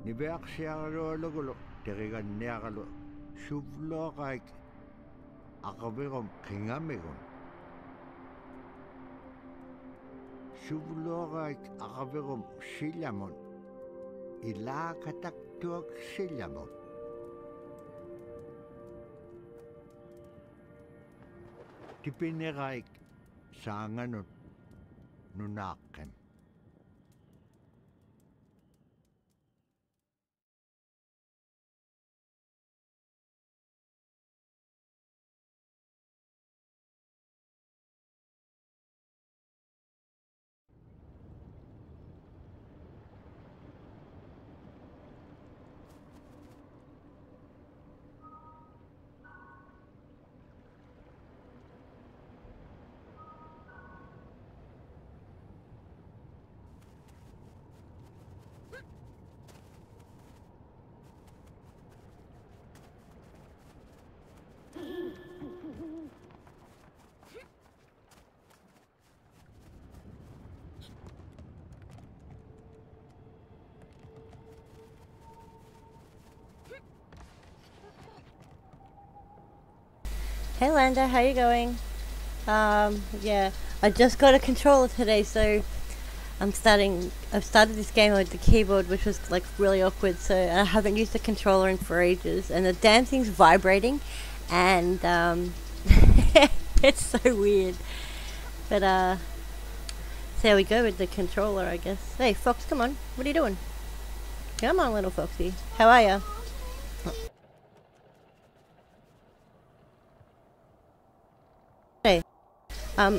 Niveaksiarualugulo teriganniaqalu suvluoqaik aqavirum qingamigun suvluoqaik aqavirum sillamun ilaakataktuak sillamun tipineraik saanganut nunaaqkan. Hey Landa, how you going? Yeah, I just got a controller today, so I've started this game with the keyboard, which was like really awkward, so I haven't used the controller in for ages, and the damn thing's vibrating, and it's so weird. But so there we go with the controller, I guess. Hey Fox, come on, what are you doing? Come on, little Foxy. How are ya? Hey, um,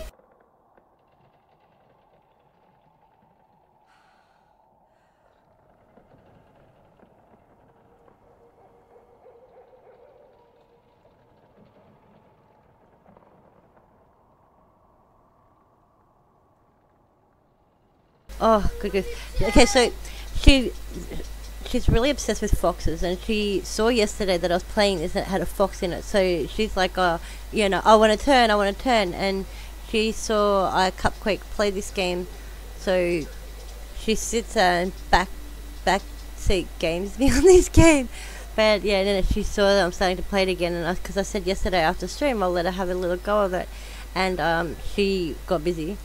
oh, goodness. Okay, so she's really obsessed with foxes, and she saw yesterday that I was playing this that had a fox in it. So she's like, "Oh, I want to turn, I want to turn." And she saw Cupquake play this game, so she sits there and back seat games me on this game. But yeah, then she saw that I'm starting to play it again, and because I said yesterday after stream I'll let her have a little go of it, and she got busy.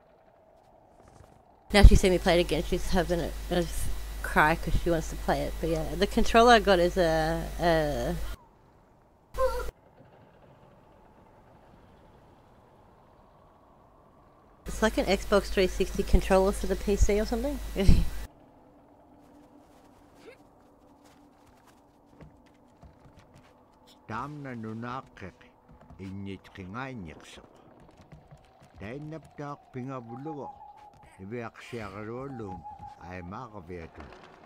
Now she see me play it again. She's having a cry because she wants to play it. But yeah, the controller I got is it's like an Xbox 360 controller for the PC or something. Tamna nunaaqqiq inñitqingaanniqsuq tainaptaaq pingavulugu niviaqsiaqaruallugum aimaaqaviatun.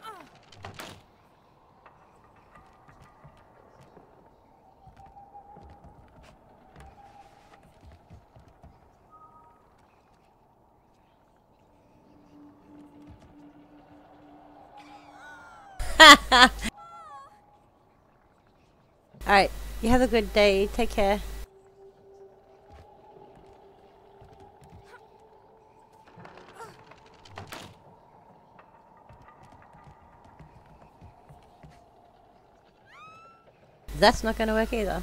Alright, you have a good day. Take care. That's not gonna work either.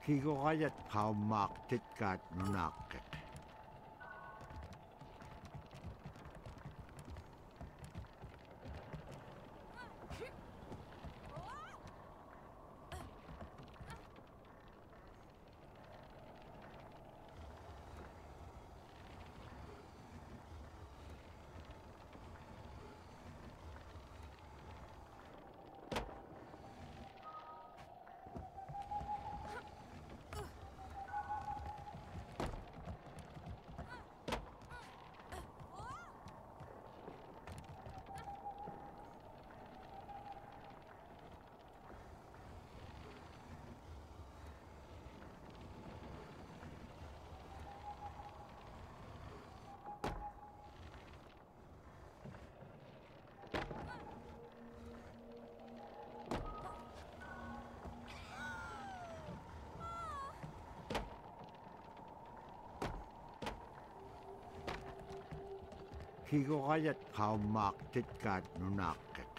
Kigorayat kaumaaktit kaat nunakkek. Kigorayat kaumaaktit kaat nunakkek.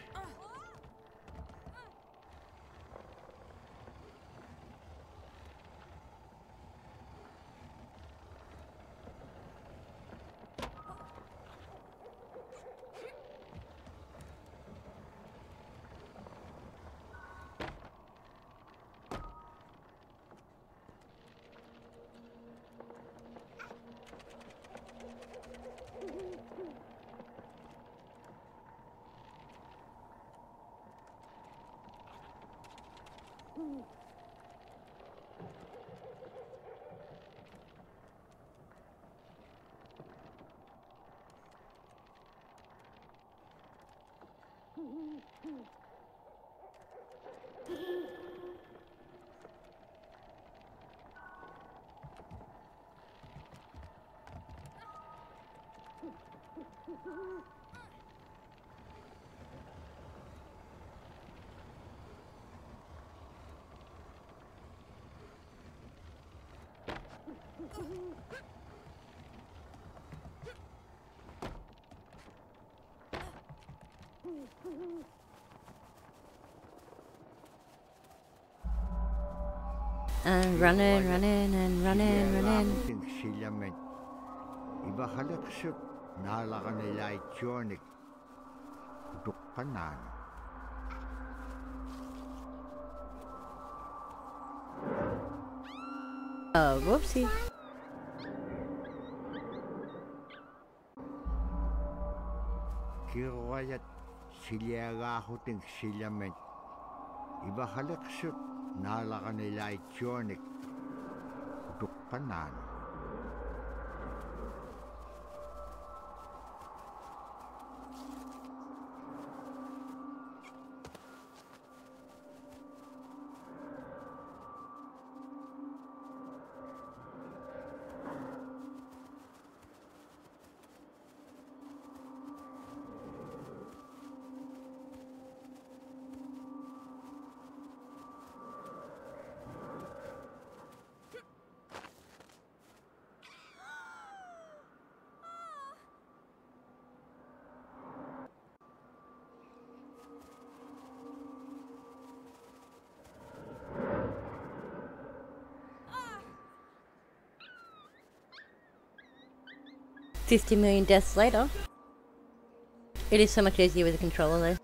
And running, and running. Ting silamen. Ibahalaksut nalakanilaitionik. Dukkanan. Oh, whoopsie. Kigorayat siliagaahuting silamen. Ibahalaksut nalakanilaitionik. Dukkanan. $50 million deaths later. It is so much easier with a controller though.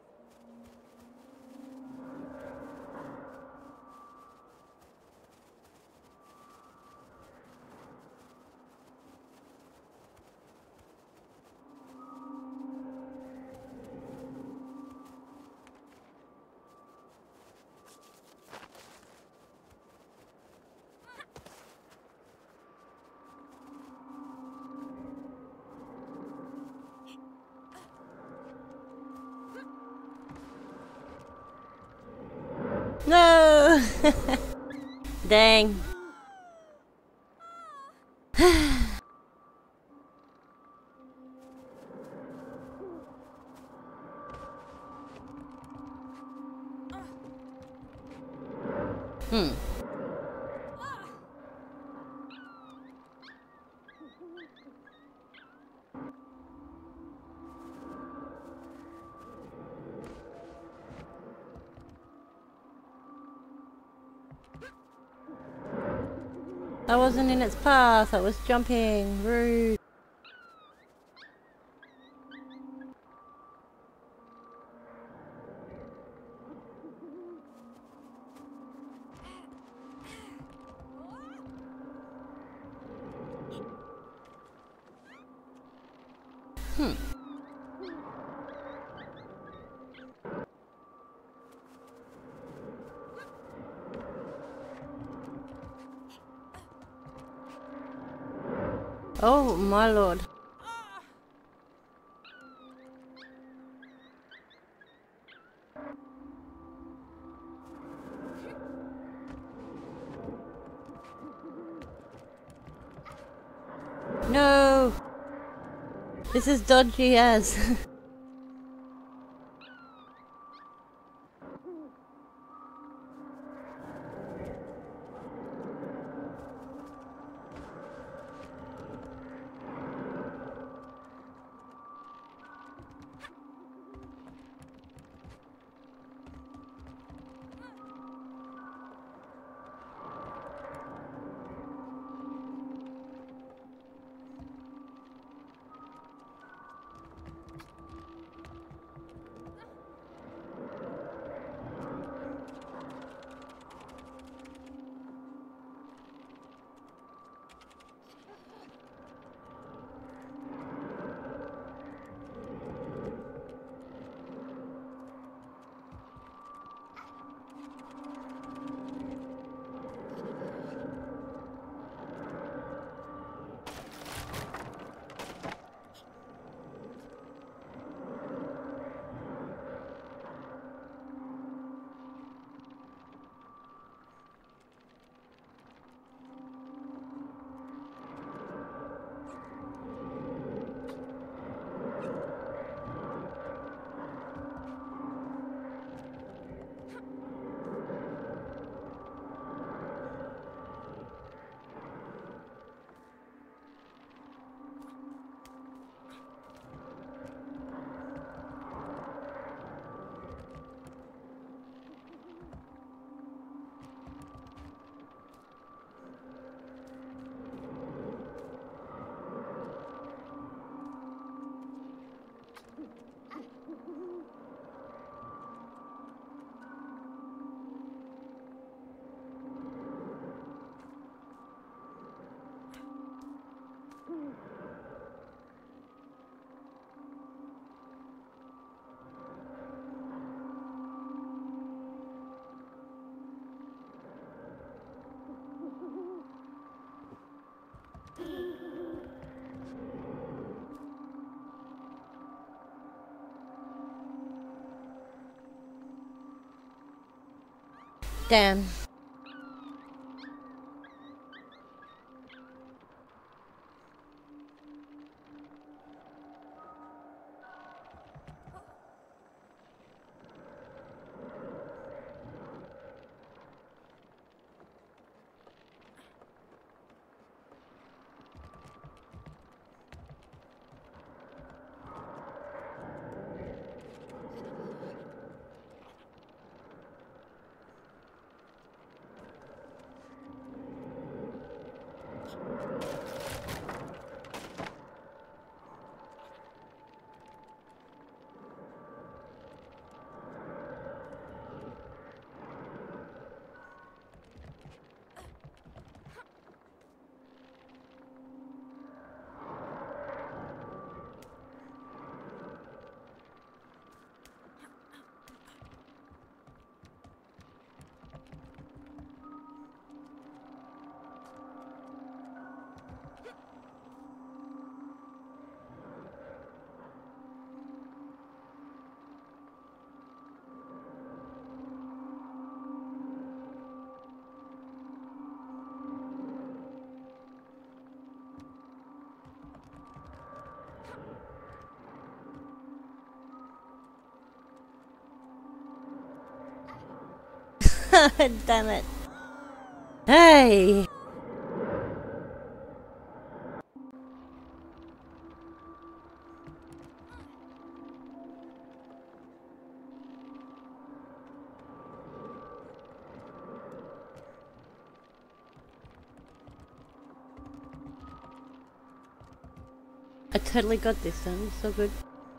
No! Dang. I wasn't in its path. I was jumping. Rude. Oh my lord. No! This is dodgy as. Damn. Damn it. Hey. I totally got this done. So good.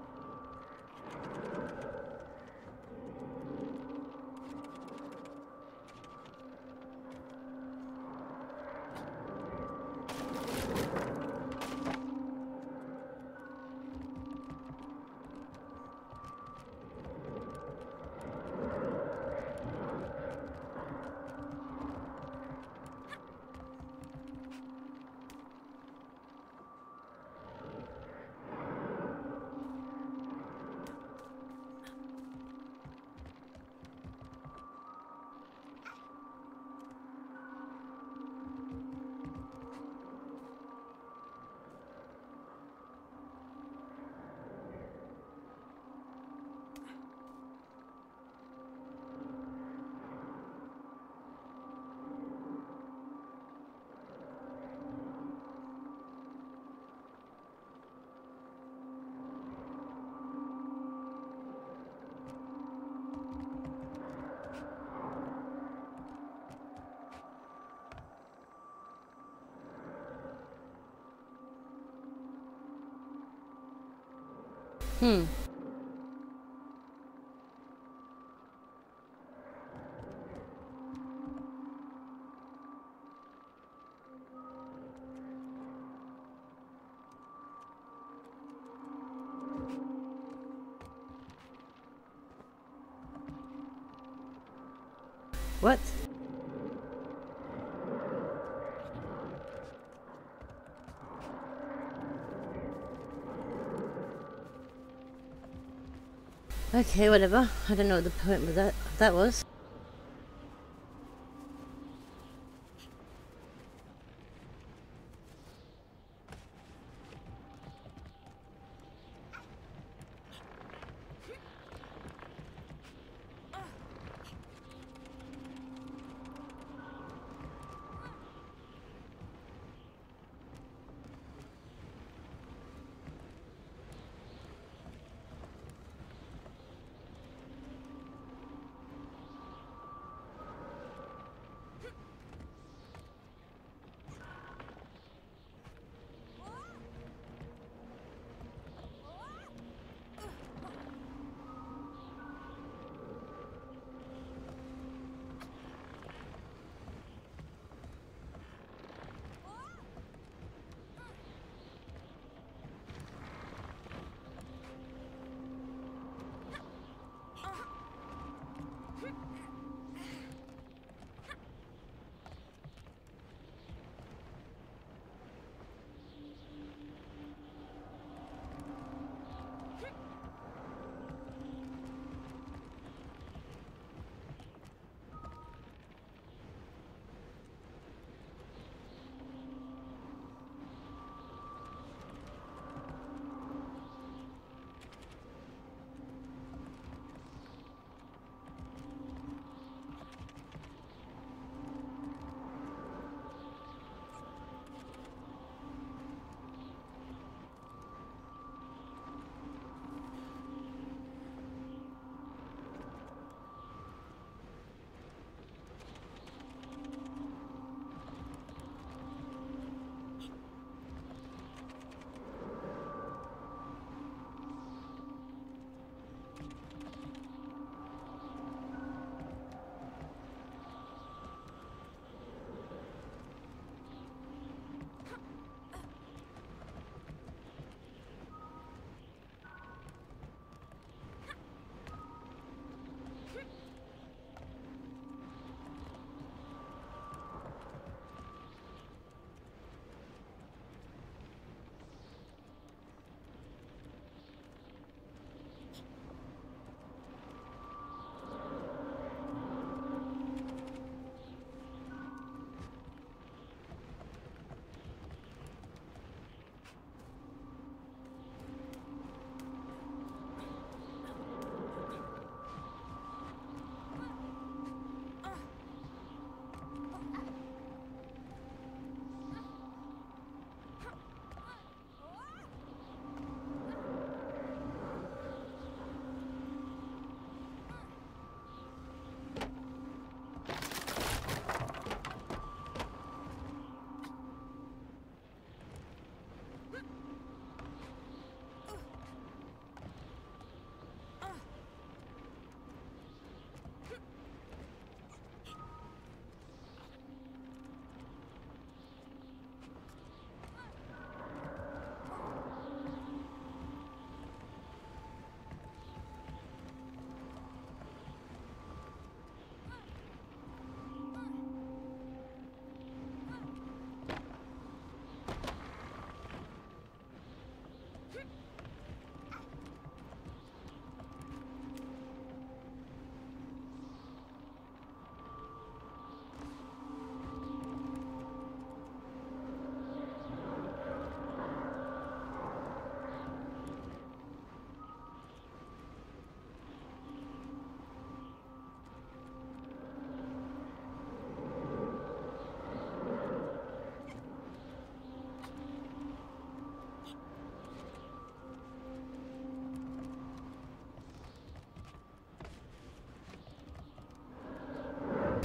Hmm. What? Okay, whatever. I don't know what the point with that was.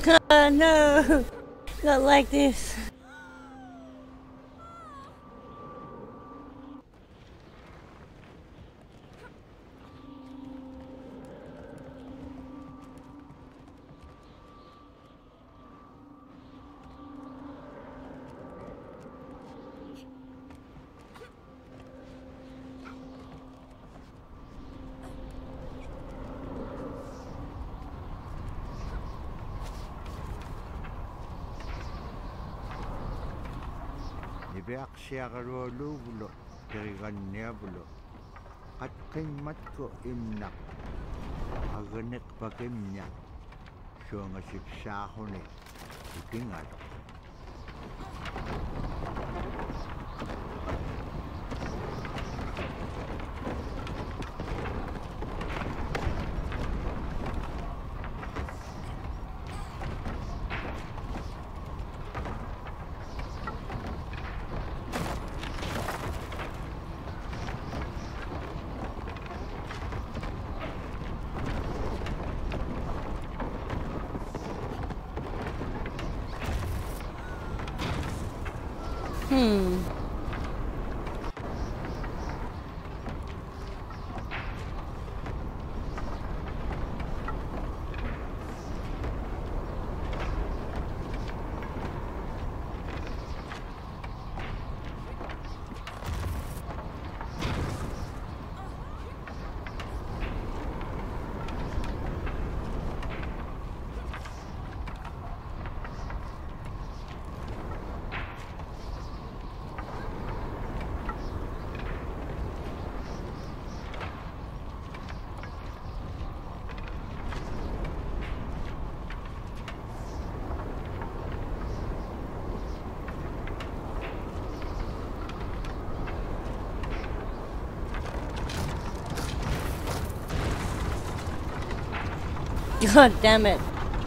Oh no! Not like this. Niveaksiaqalualuuvulo teriganniavulo qatqimmatku imnaq aganeqpakimña suangasipsaaquni utingalu God damn it.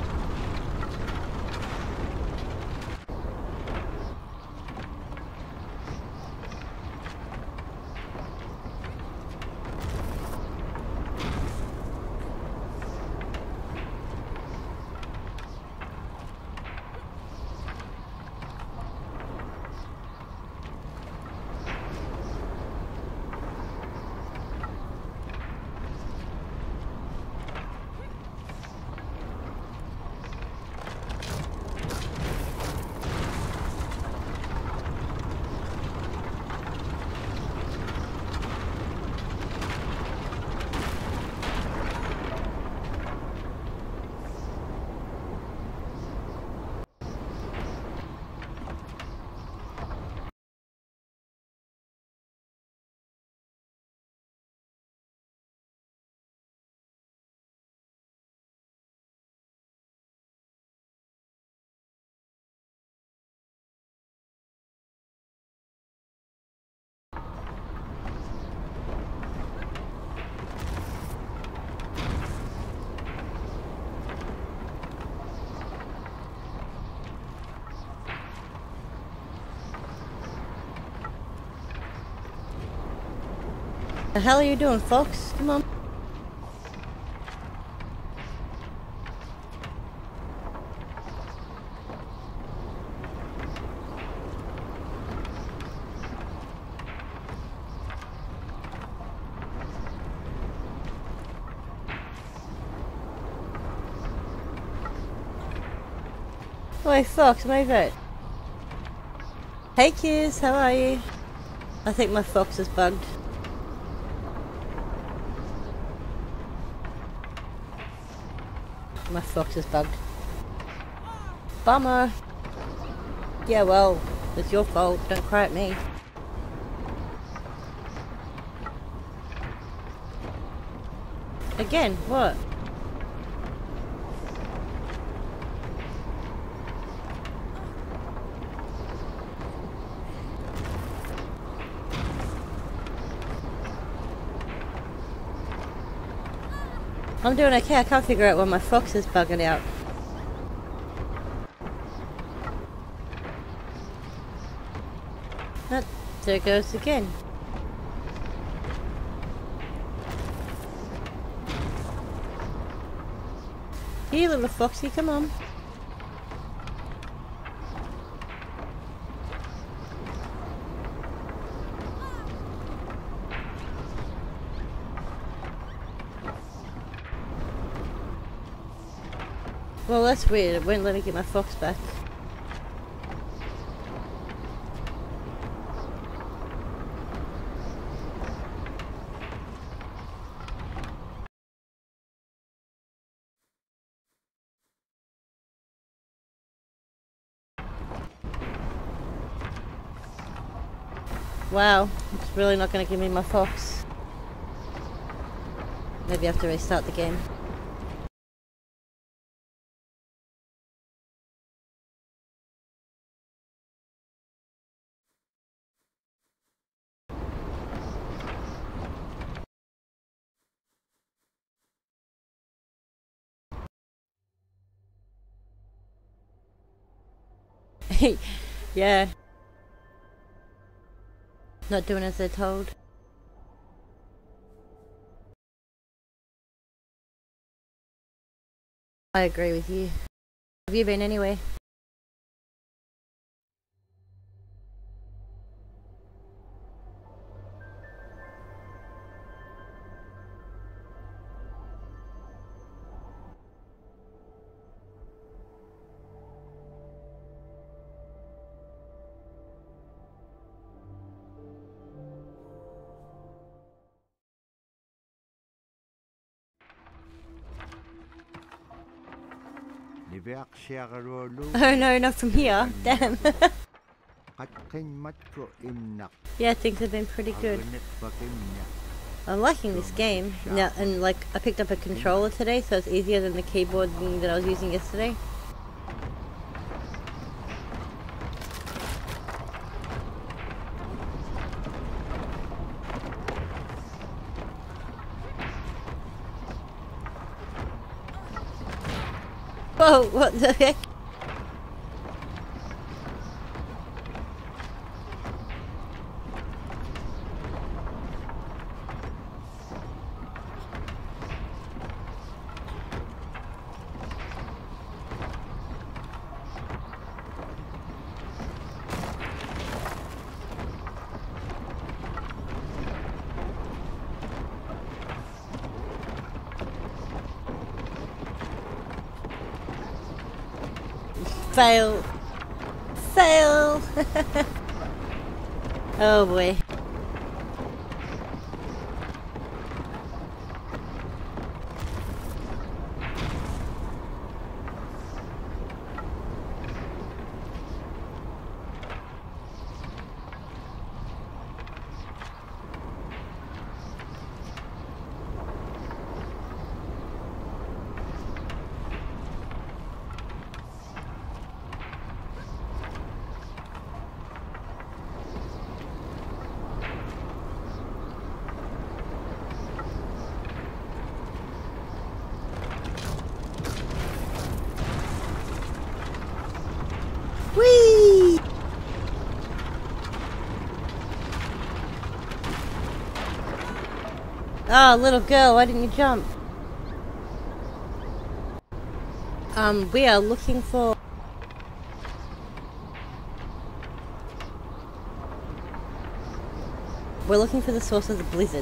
The hell are you doing, folks? Come on. Oi, Fox, move it. Hey, kids, how are you? I think my Fox is bugged. My Fox is bugged. Bummer. Yeah, well, it's your fault. Don't cry at me. Again, what? I'm doing okay. I can't figure out why my Fox is bugging out. Oh, there it goes again. Here, little Foxy, come on. Well, that's weird. It won't let me get my fox back. Wow, it's really not going to give me my fox. Maybe I have to restart the game. Yeah. Not doing as they're told. I agree with you. Have you been anyway? Oh no, not from here. Damn. Yeah, things have been pretty good. I'm liking this game. Now, and like, I picked up a controller today, so it's easier than the keyboard thing that I was using yesterday. Whoa, what the heck? Fail. Fail. Oh boy. Whee! Oh, little girl, why didn't you jump? We are looking for... We're looking for the source of the blizzard.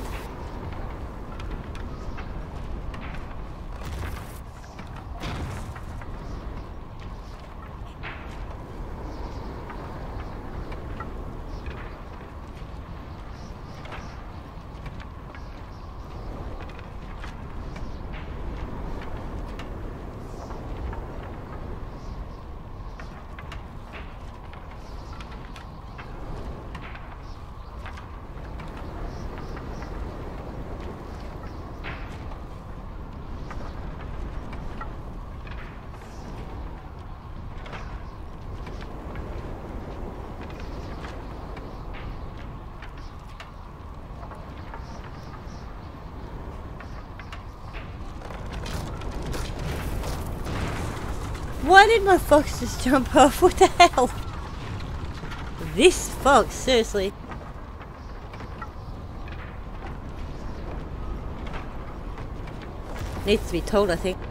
Why did my fox just jump off? What the hell? This fox, seriously. Needs to be told, I think.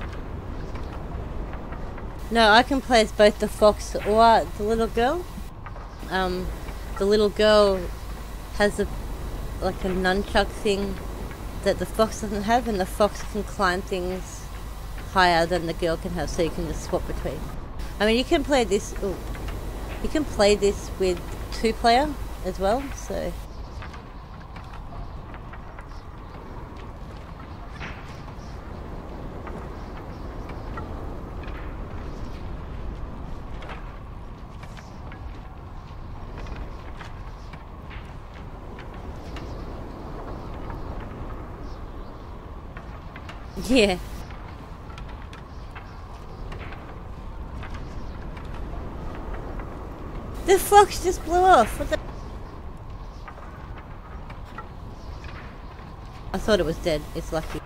No, I can play as both the fox or the little girl. um, the little girl has like a nunchuck thing that the fox doesn't have, and the fox can climb things higher than the girl can have, so you can just swap between. I mean, you can play this. Ooh, you can play this with 2-player as well. So. Yeah. The fox just blew off. What the? I thought it was dead. It's lucky.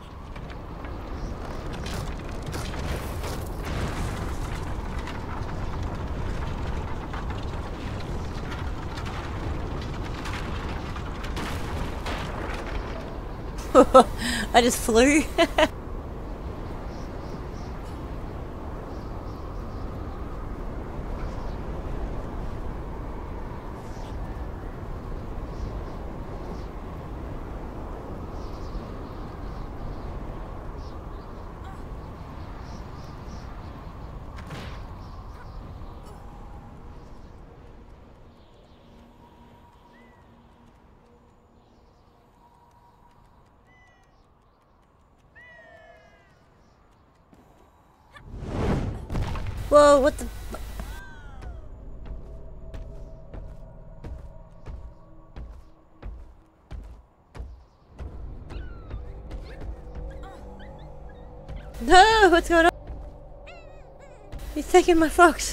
I just flew. Whoa, what the? No, what's going on? He's taking my fox.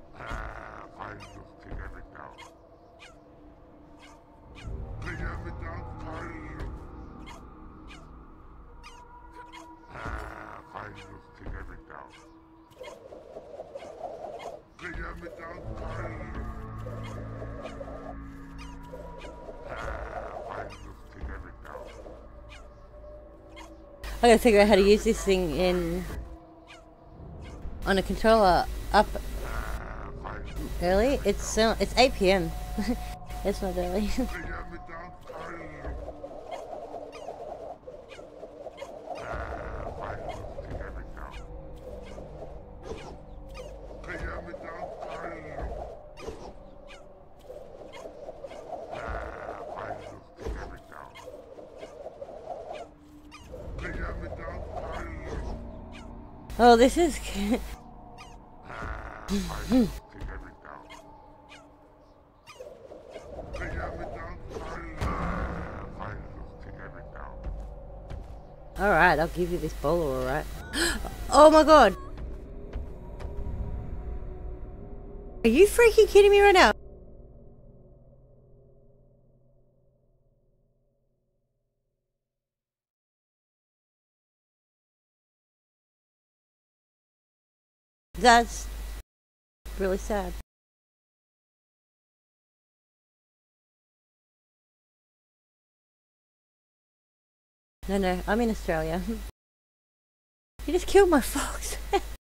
I gotta figure out how to use this thing on a controller up early. It's 8 p.m. It's not early. Oh, this is good. Alright, I'll give you this bowler, alright. Oh my god! Are you freaking kidding me right now? That's really sad. No, I'm in Australia. You just killed my fox.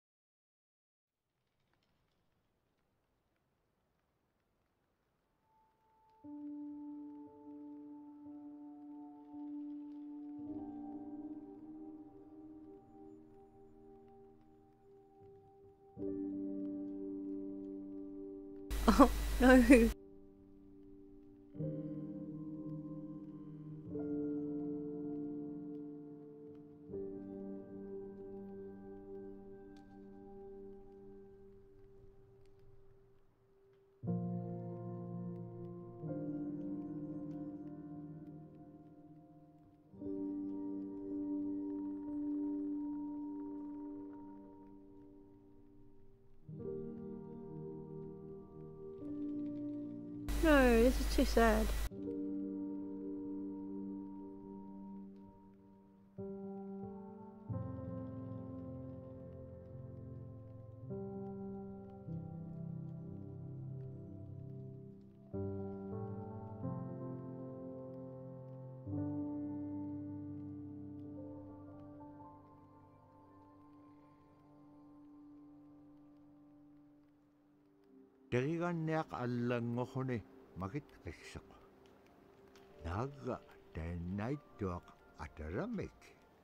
Oh, no. No, this is too sad. Teriganniaq allangohuni magit qisseq. Naagga taannaittuaq ataramik.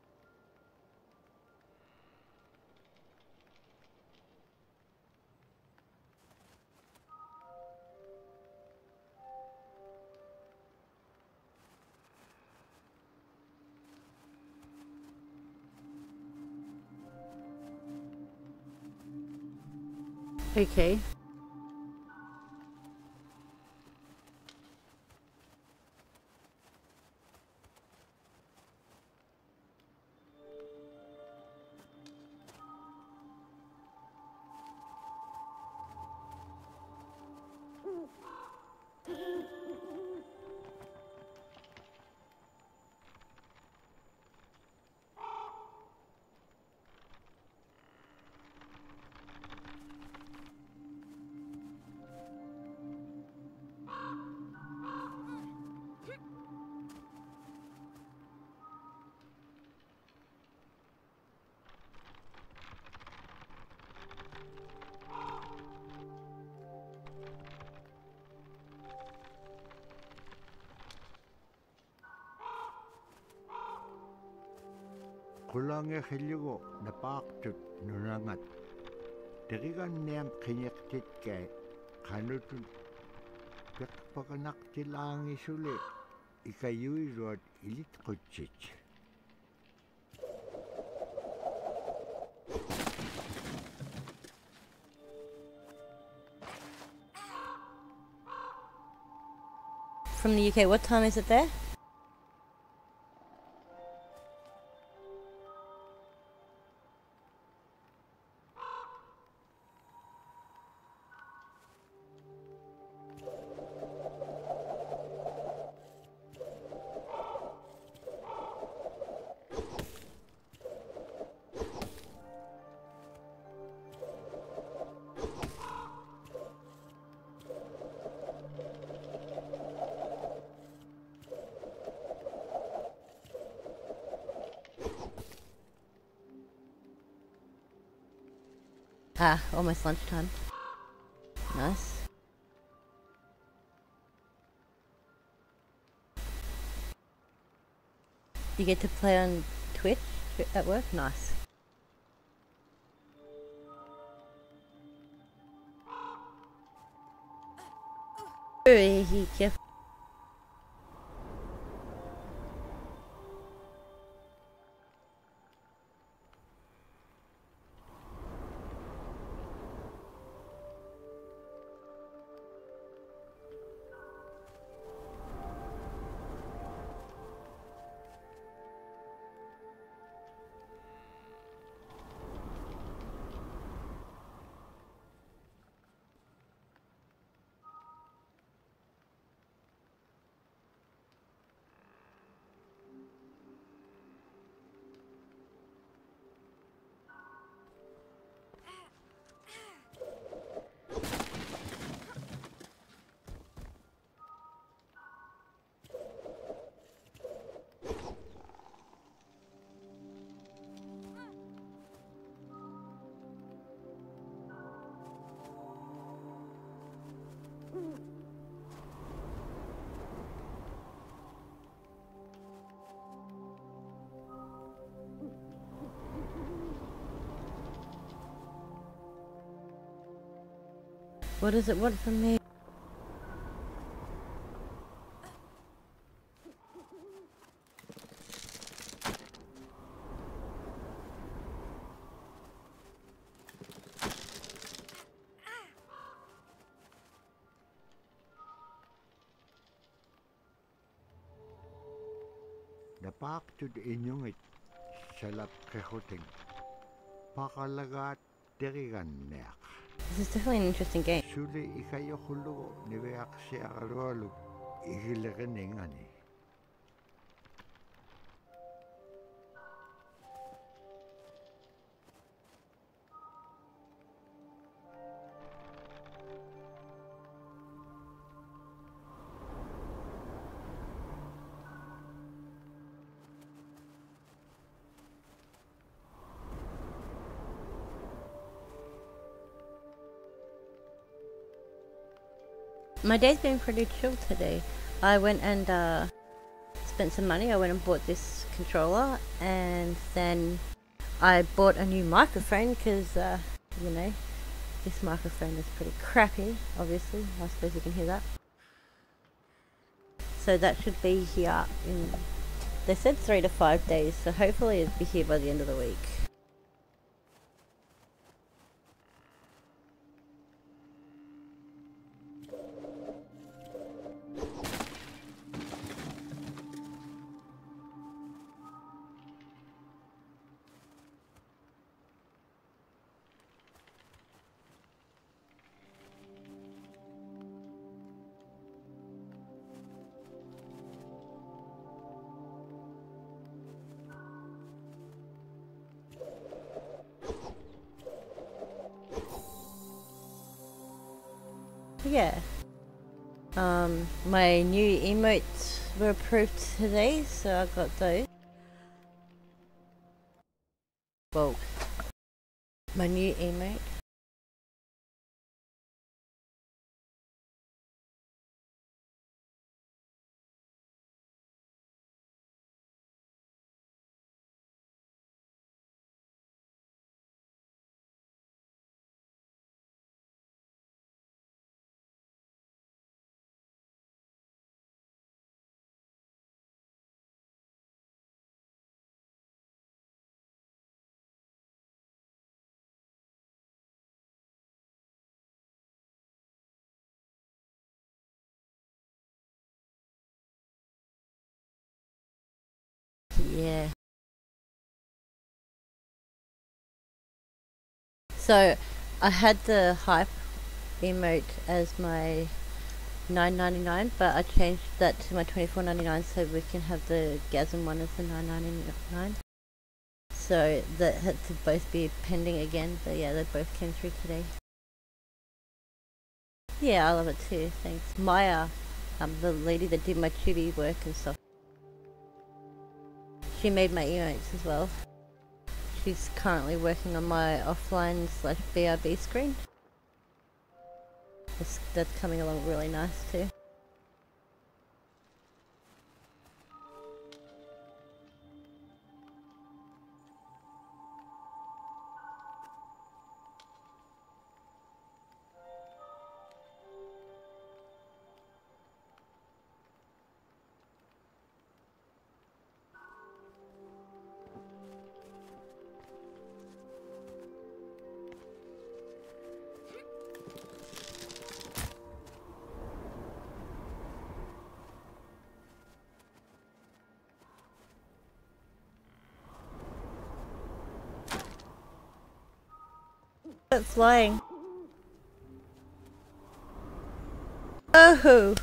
Okay. Kulange khillugu napaaqtut nunangat. Terigannian qiniqtitkay qanutun peqpaqanaqtilaangisuli ikayuiruat ilitqutsich. From the UK, what time is it there? Ah, almost lunchtime. Nice. You get to play on Twitch at work? Nice. Careful. What does it want from me? Napaaqtut inyungit salap qehuting. Paqalagaat teriganniaq. This is definitely an interesting game. Suli ikayohullugu niveaqsiaqalualuk igileqiningani. My day's been pretty chill today. I went and spent some money. I went and bought this controller, and then I bought a new microphone because, you know, this microphone is pretty crappy, obviously. I suppose you can hear that. So that should be here in, they said 3 to 5 days, so hopefully it'll be here by the end of the week. Yeah. My new emotes were approved today, so I got those. Well, my new emote. Yeah. So I had the hype emote as my $9.99, but I changed that to my $24.99 so we can have the Gasm one as the $9.99. So that had to both be pending again, but yeah, they both came through today. Yeah, I love it too, thanks. Maya, the lady that did my chibi work and stuff, she made my emotes as well. She's currently working on my offline / BRB screen. That's coming along really nice too. It's flying. Oh!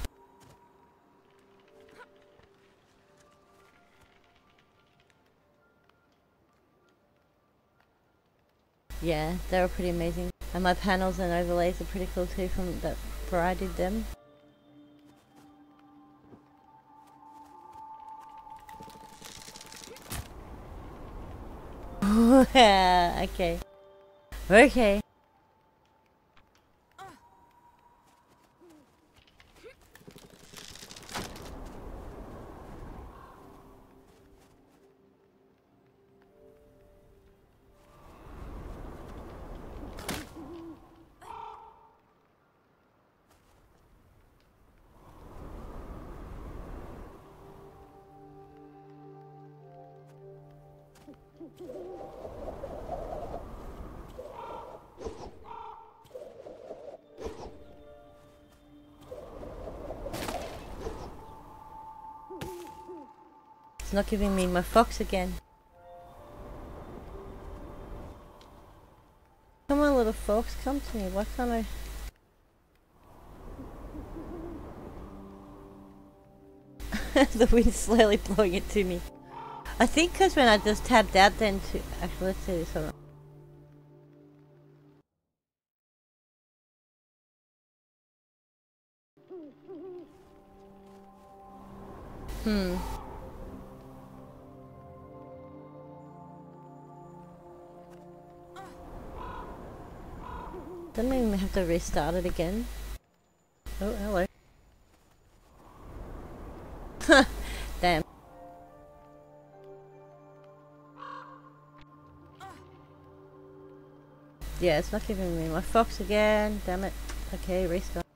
Yeah, they were pretty amazing. And my panels and overlays are pretty cool too from that before I did them. Okay. Okay. It's not giving me my fox again. Come on, little fox, come to me. Why can't I? The wind's slowly blowing it to me. I think because when I just tabbed out then to... Actually, let's see this one. Doesn't mean we have to restart it again. Oh, hello. Damn. Yeah, it's not giving me my fox again. Damn it. Okay, restart.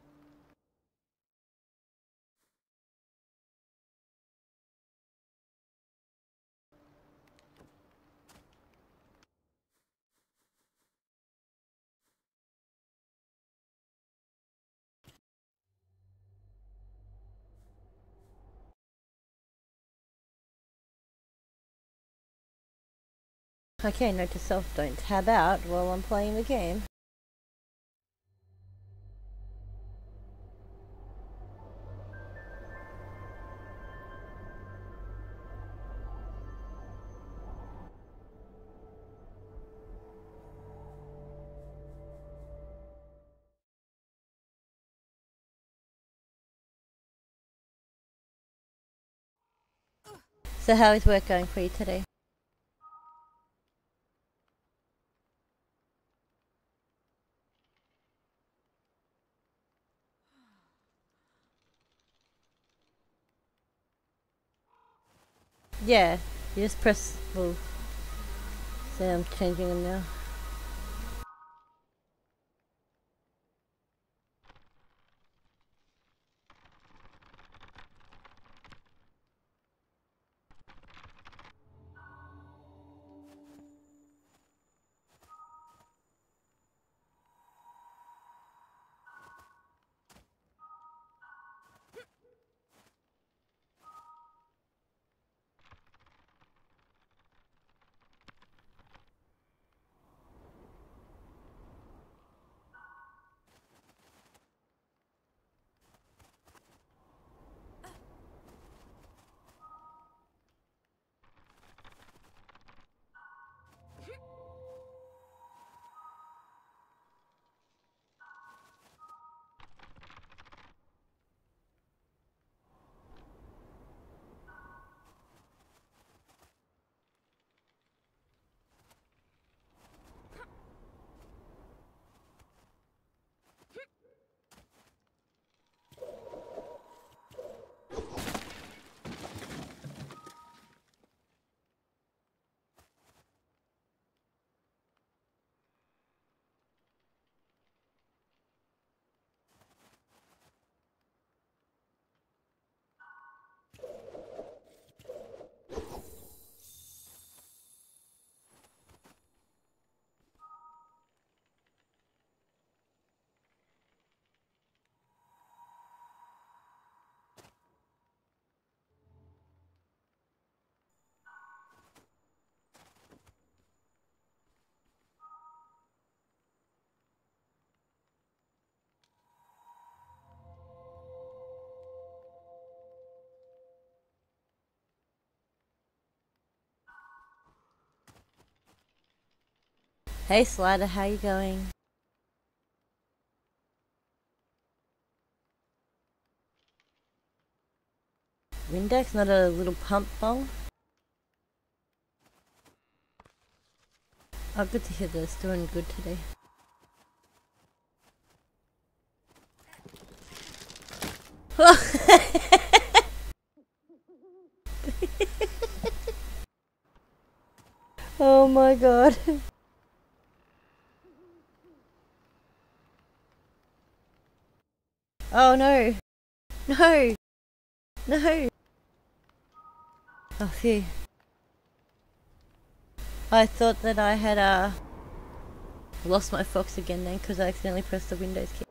Okay, note to self, don't tab out while I'm playing the game. So how is work going for you today? Yeah, you just press, well, say I'm changing them now. Hey Slider, how you going? Windex, not a little pump bong? Oh, good to hear that it's doing good today. Oh my god. Oh no. No. No. Oh, phew. I thought that I had lost my fox again then because I accidentally pressed the Windows key.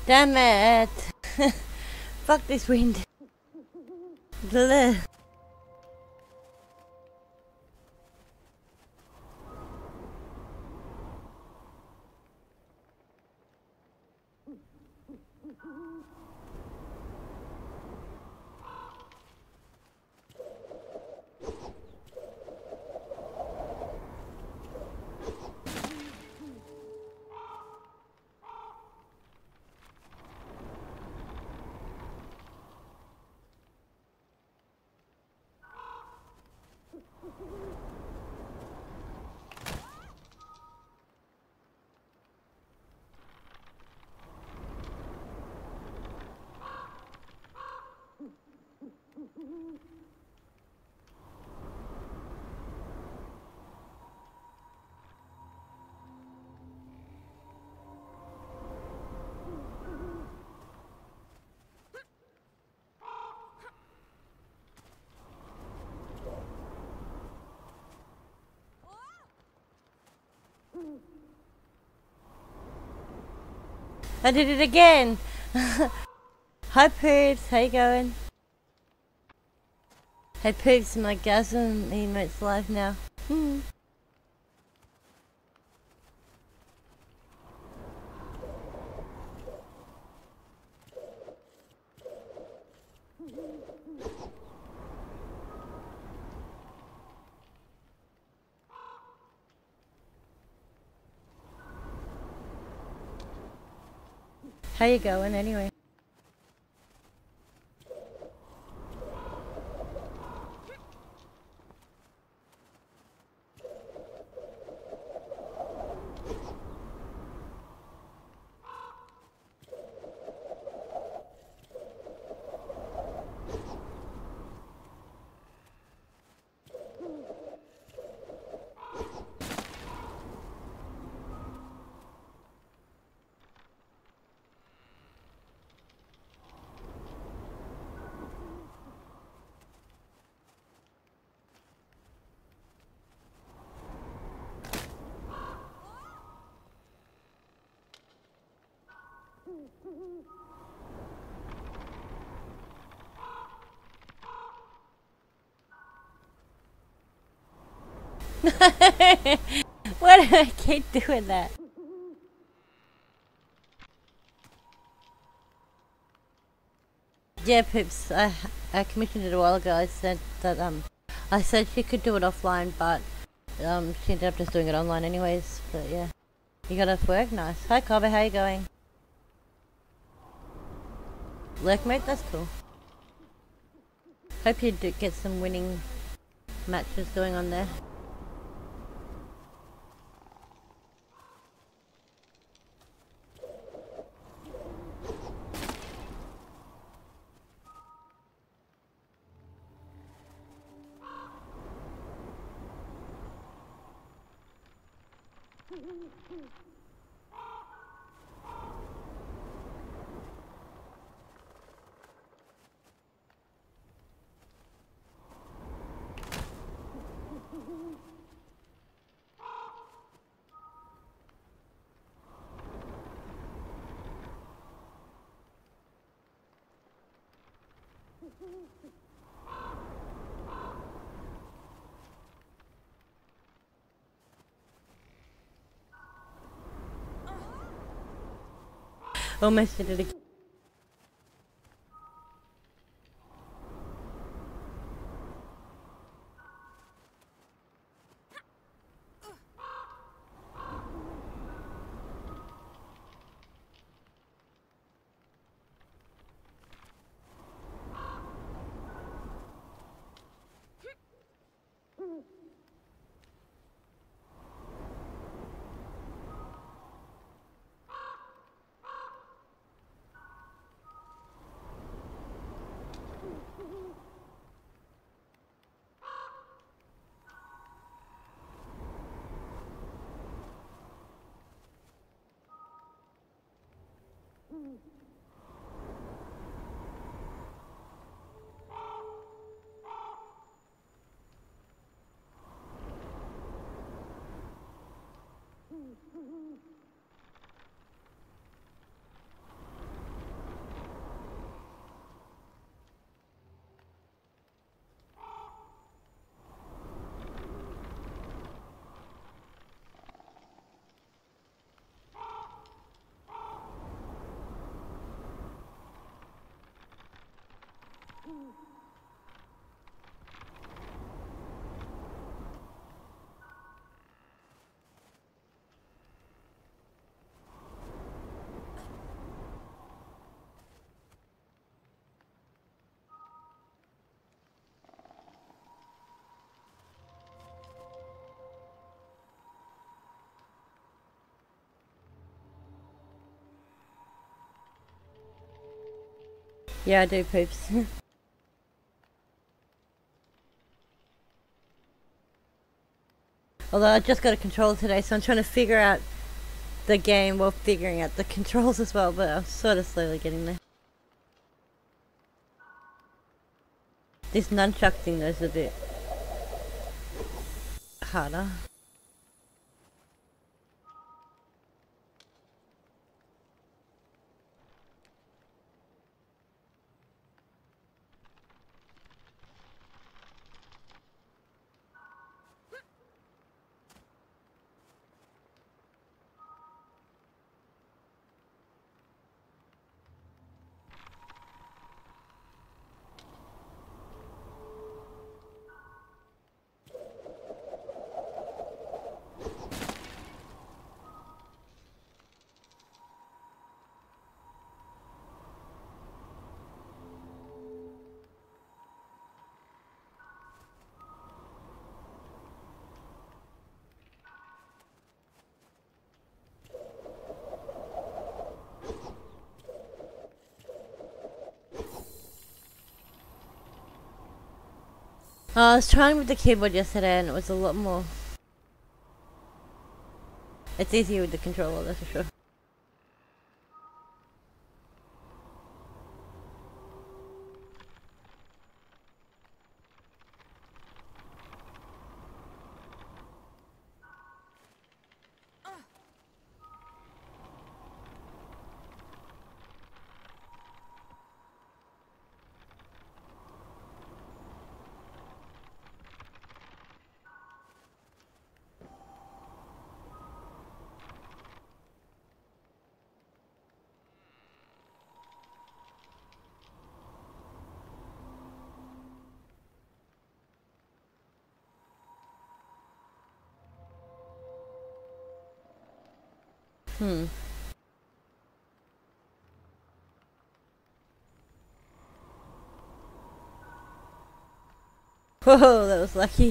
Damn it! Fuck this wind. Bleh. I did it again! Hi Poops, how you going? Hey Poops, my gasm emote's live now. How you going anyway? Why do I keep doing that? Yeah, Pips, I commissioned it a while ago. I said that I said she could do it offline, but she ended up just doing it online anyways. But yeah, you got off work, nice. Hi, Cobbie, how you going? Lurk mate, that's cool. Hope you do get some winning matches going on there. Almost did it again. Yeah, I do, Poops. Although I just got a controller today, so I'm trying to figure out the game while figuring out the controls as well, but I'm sort of slowly getting there. This nunchuck thing though is a bit harder. I was trying with the keyboard yesterday and it was a lot more... It's easier with the controller, that's for sure. Whoa, that was lucky.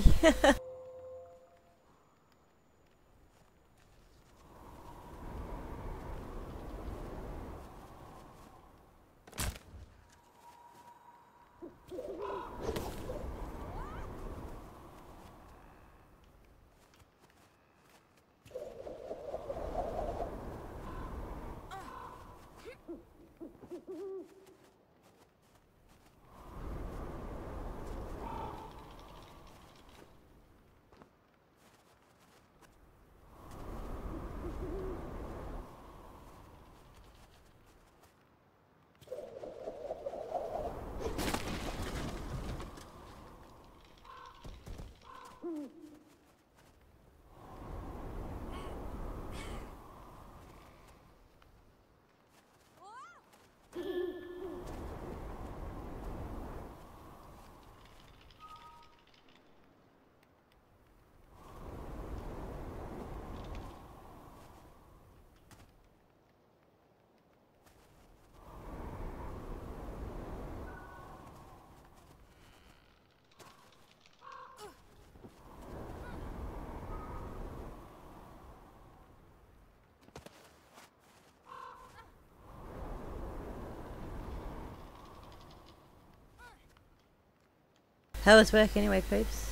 How was work anyway, Poops?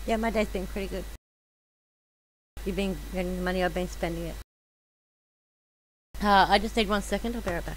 Yeah, my day's been pretty good. You've been getting the money, I've been spending it. I just need 1 second, I'll be right back.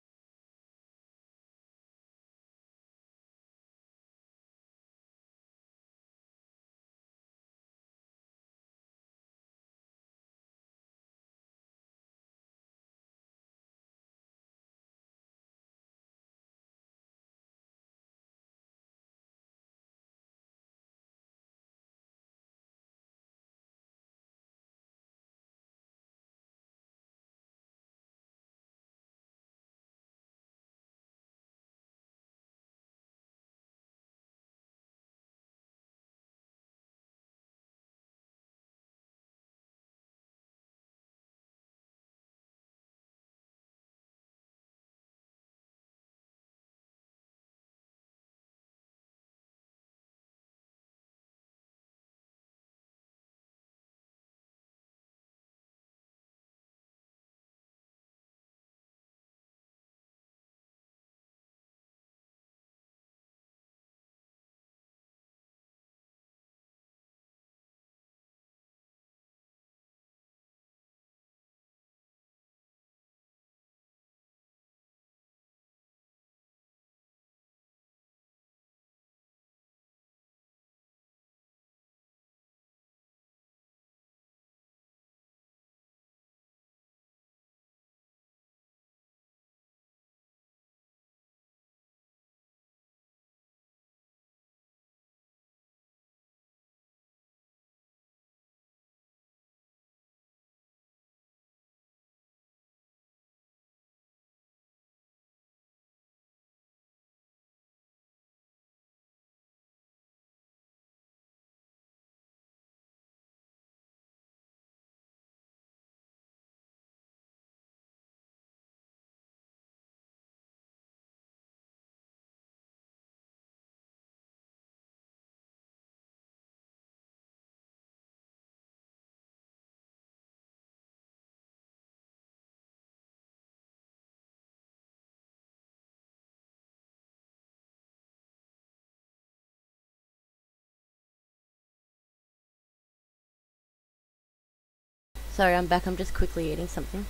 Sorry, I'm back. I'm just quickly eating something.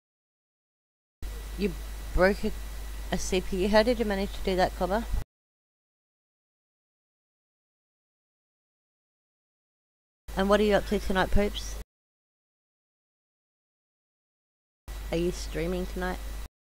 You broke a CPU. How did you manage to do that, Cobber? And what are you up to tonight, Poops? Are you streaming tonight?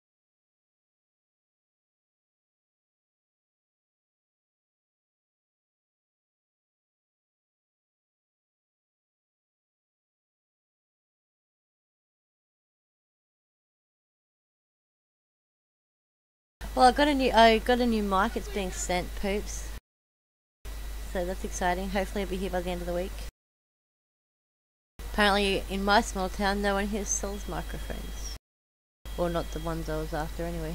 Well, I got a new mic. It's being sent, Poops. So that's exciting. Hopefully, it'll be here by the end of the week. Apparently, in my small town, no one here sells microphones. Or not the ones I was after, anyway.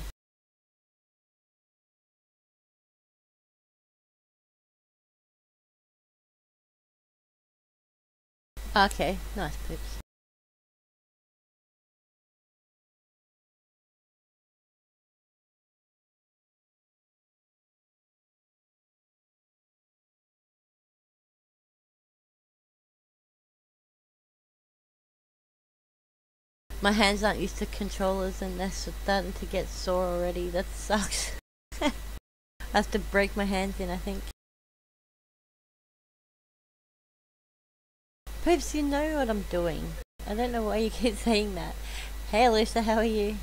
Okay, nice, Poops. My hands aren't used to controllers and they're starting to get sore already. That sucks. I have to break my hands in, I think. Poops, you know what I'm doing. I don't know why you keep saying that. Hey, Alyssa, how are you?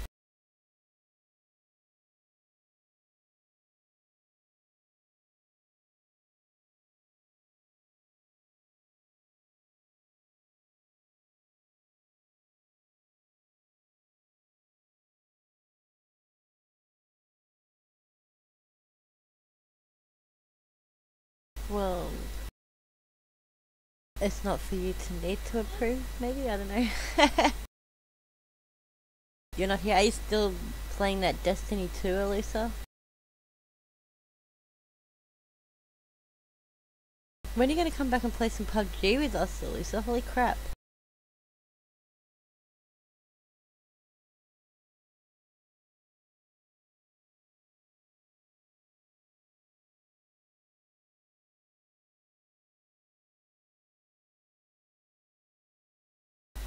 Well, it's not for you to need to approve, maybe? I don't know. You're not here. Are you still playing that Destiny 2, Alyssa? When are you going to come back and play some PUBG with us, Alyssa? Holy crap.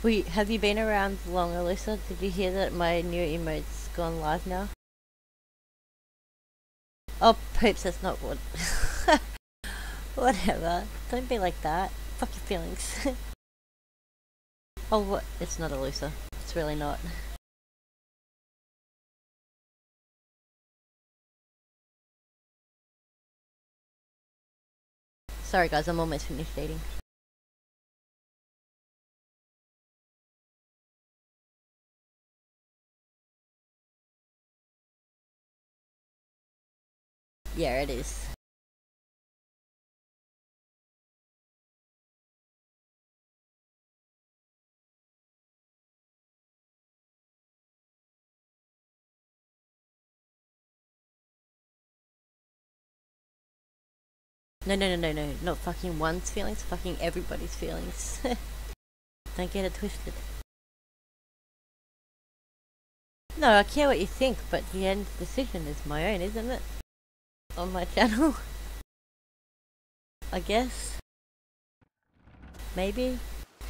Have you been around long, Alyssa? Did you hear that my new emote's gone live now? Oh, poops, that's not what. Whatever. Don't be like that. Fuck your feelings. Oh, what? It's not Alyssa. It's really not. Sorry guys, I'm almost finished eating. Yeah, it is. No. Not fucking one's feelings, fucking everybody's feelings. Don't get it twisted. No, I care what you think, but the end decision is my own, isn't it? On my channel. I guess. Maybe.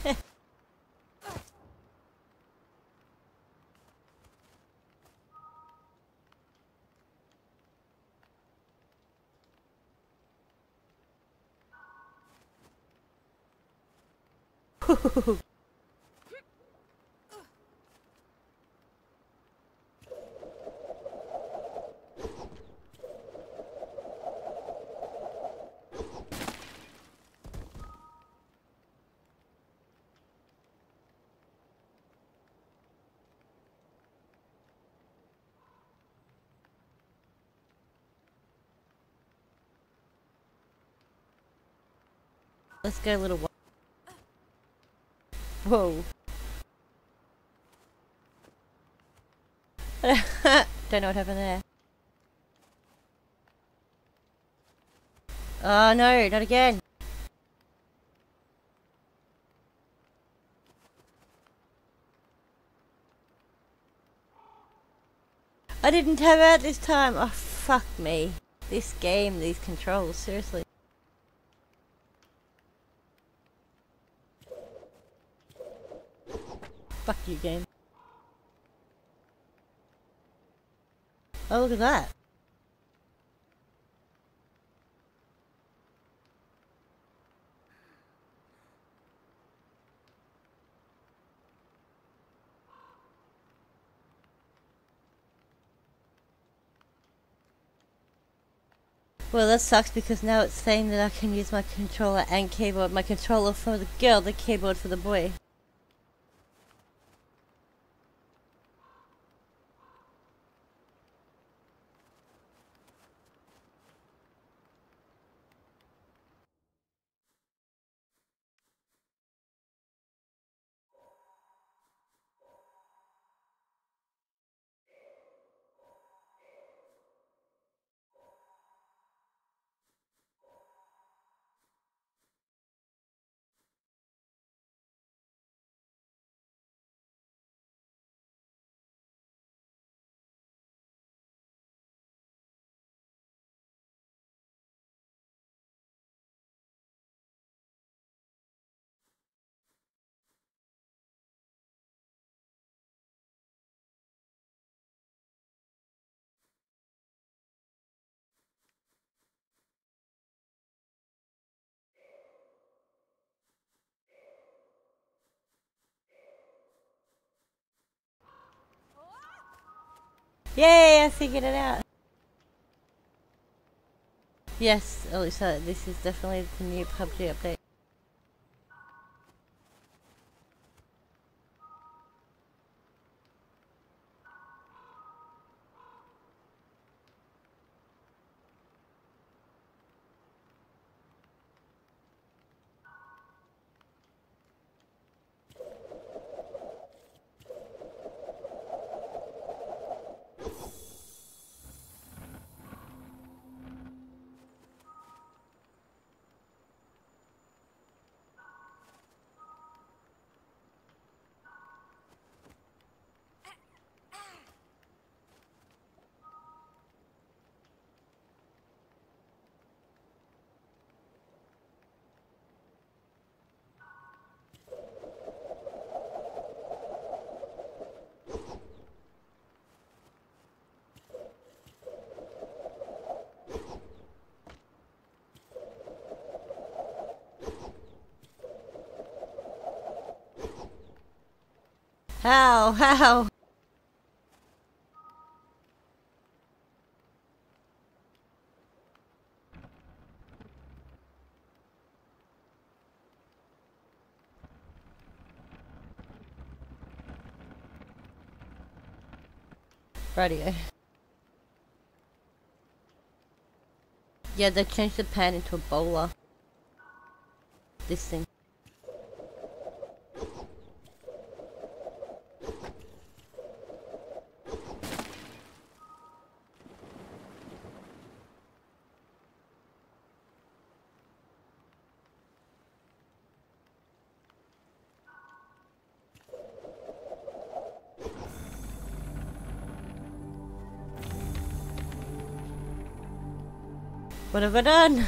Let's go, little one. Whoa. Don't know what happened there. Oh no, not again. I didn't have out this time. Oh, fuck me. This game, these controls, seriously. Fuck you, game. Oh, look at that. Well, that sucks because now it's saying that I can use my controller and keyboard. My controller for the girl, the keyboard for the boy. Yay, I figured it out. Yes, Alyssa, this is definitely the new PUBG update. How? How? Radio. Yeah, they changed the pan into a bowler. This thing. What have I done?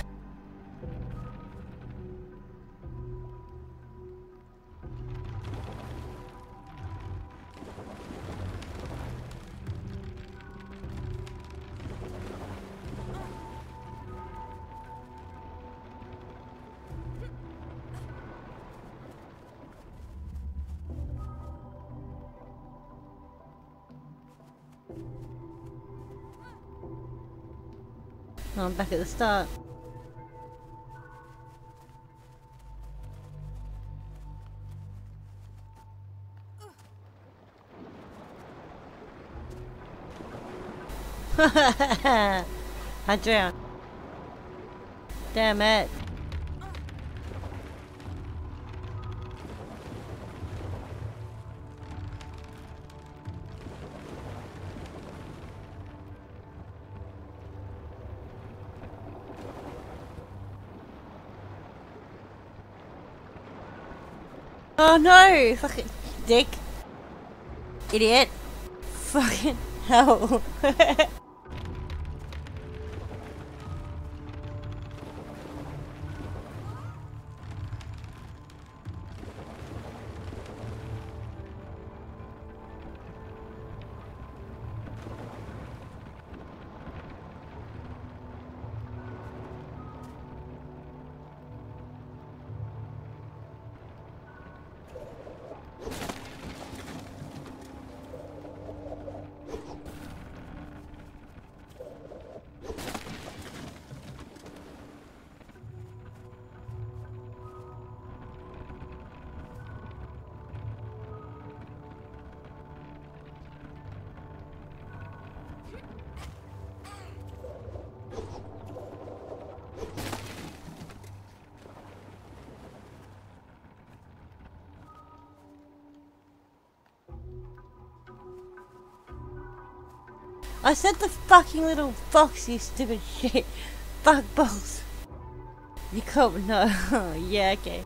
Oh, I'm back at the start. I drowned. Damn it. Oh no! Fucking dick. Idiot. Fucking hell. I said the fucking little fox, you stupid shit. Fuck balls. You can't, no. Yeah, okay.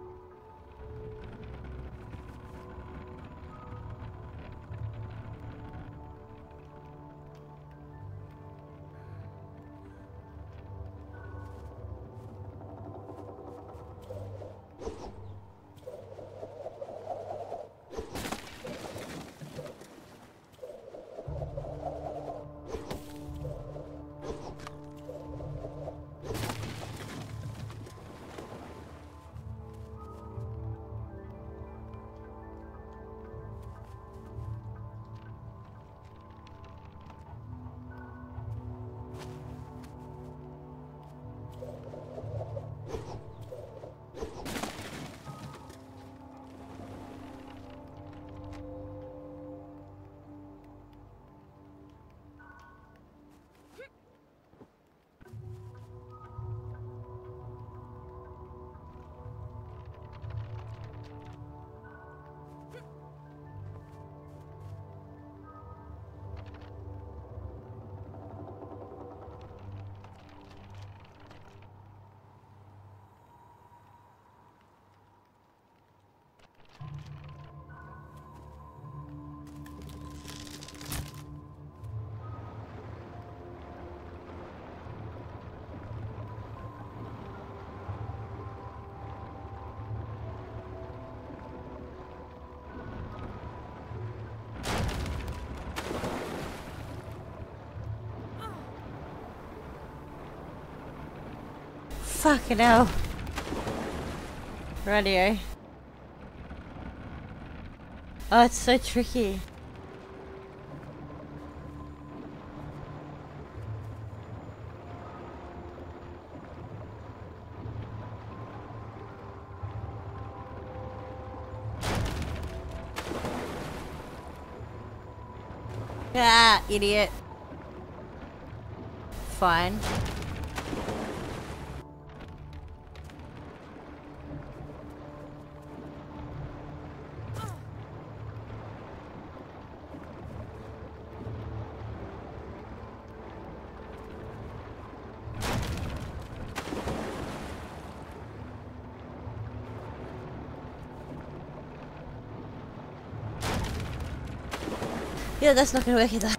Fucking hell. Radio. Oh, it's so tricky. Ah, idiot. Fine. Yeah, that's not gonna work either.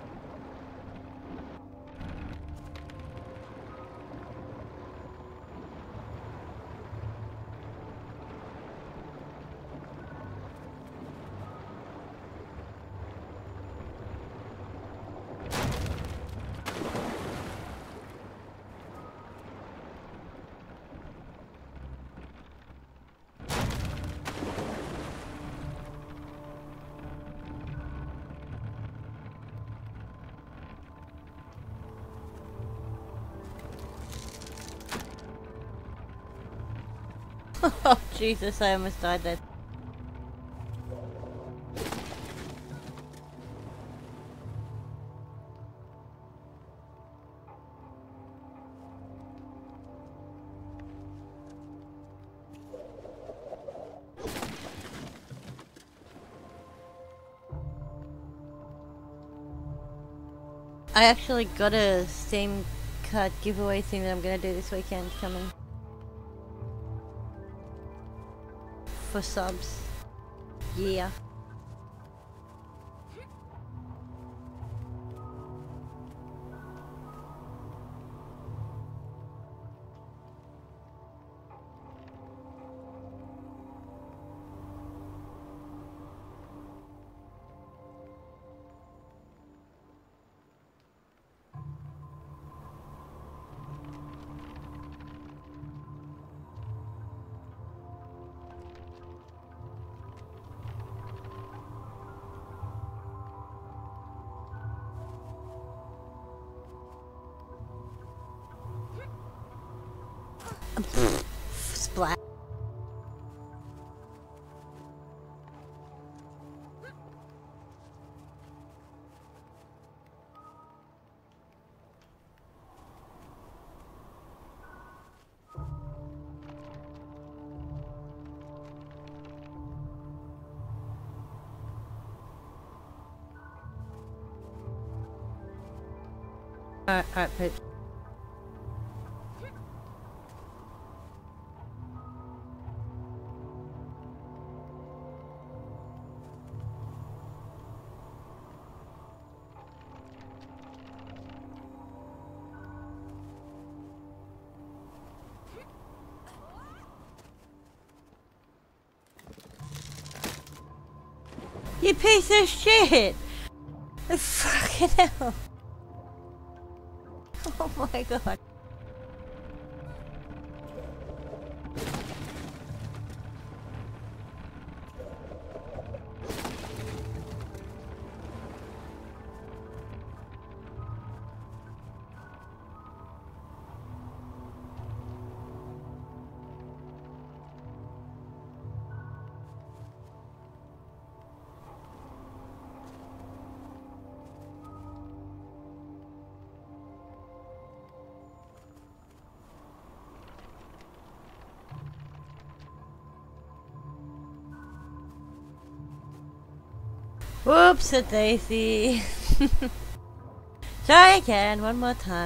Oh, Jesus, I almost died there. I actually got a Steam card giveaway thing that I'm gonna do this weekend coming. For subs. Yeah. Splat. Alright, poop. You piece of shit! Fucking hell. Oh my god. Whoops a daisy. Try again, one more time.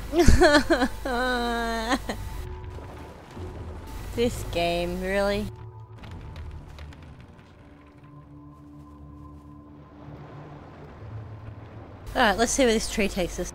This game, really? Alright, let's see where this tree takes us.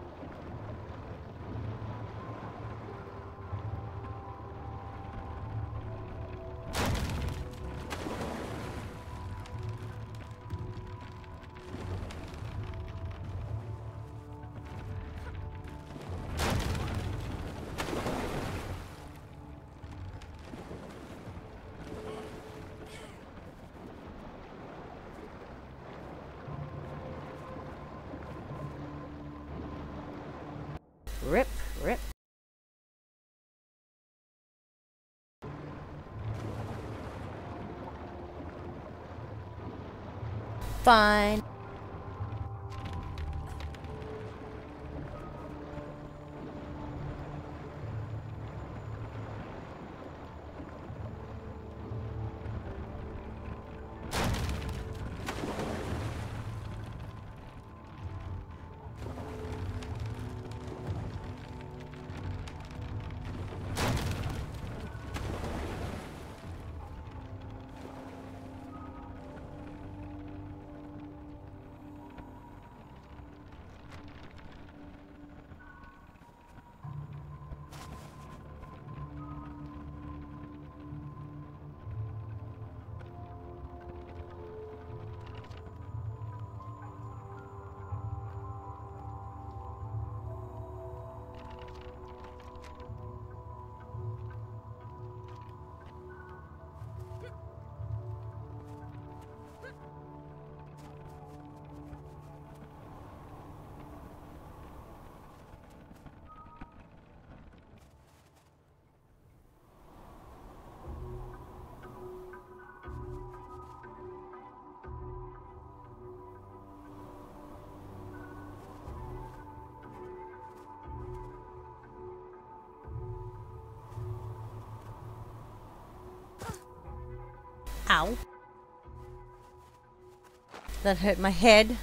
Rip, rip. Fine. Ow. That hurt my head.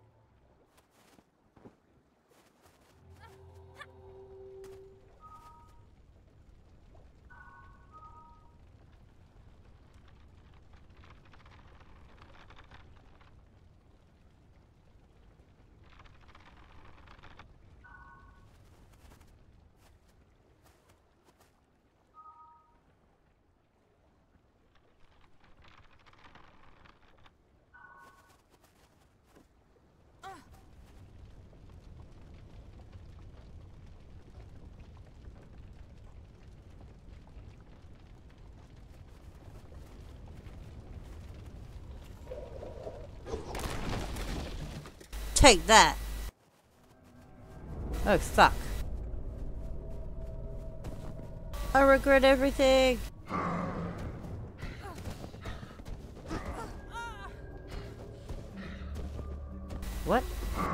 Take that. Oh, fuck. I regret everything. What?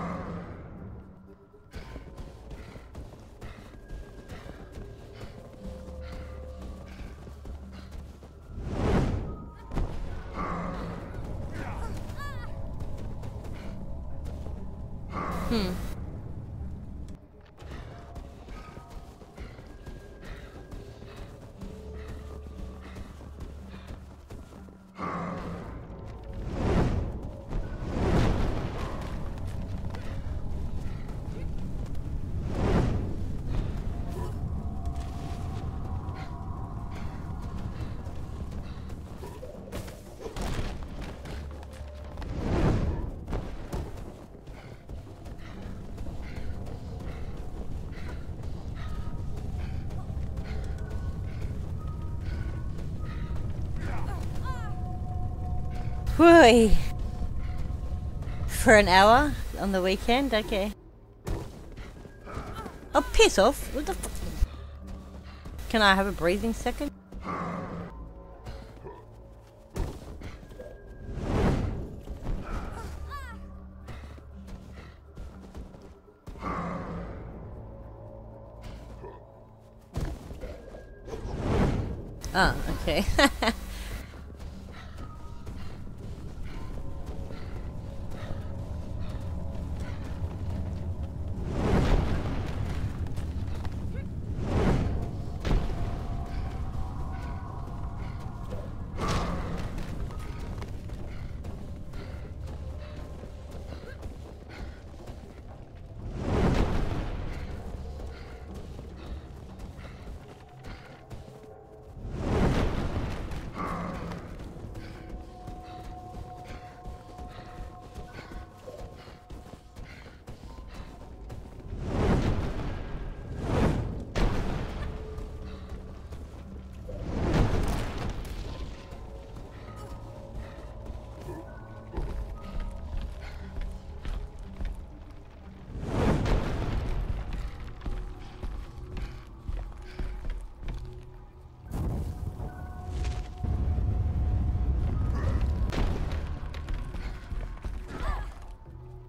Whooey. For an hour on the weekend? Okay. Oh, piss off. What the fuck? Can I have a breathing second? Oh, okay.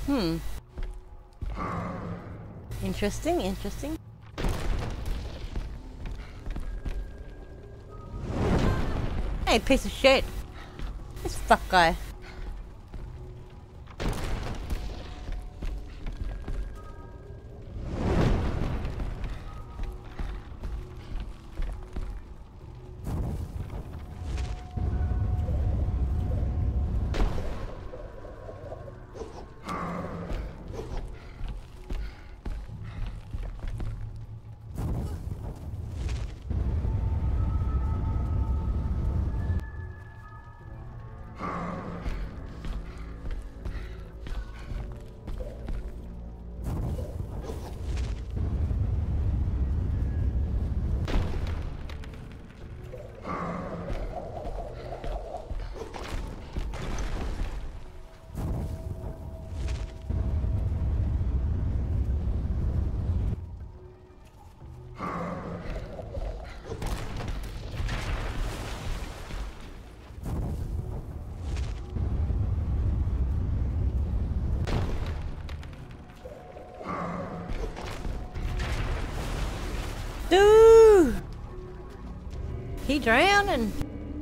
Interesting, interesting. Hey, piece of shit. This fuck guy. Dude! He drowning.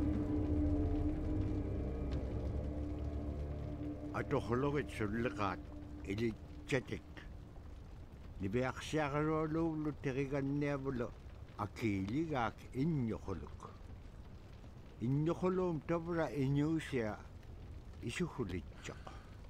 Atohologit sulliqaat ilitsatik. Nibiaqsiaqarualuullu teriganniavulo akiiligaak inñoquluk. Inñoqulum tavra iñuusia isuhulitsoq.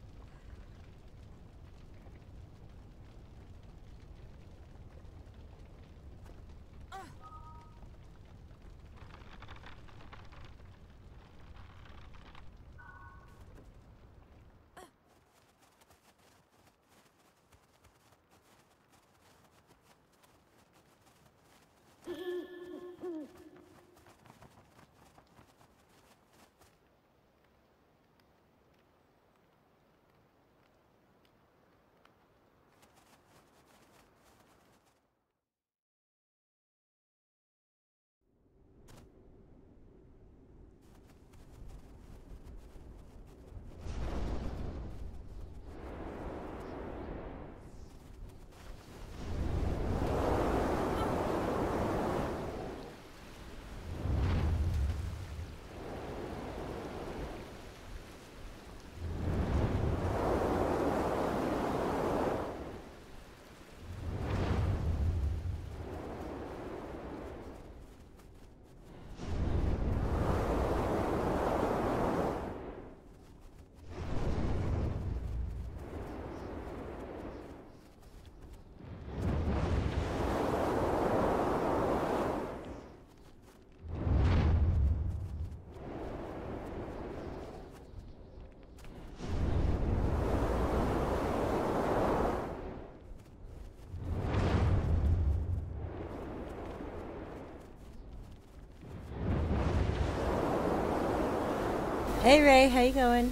Hey Ray, how you going?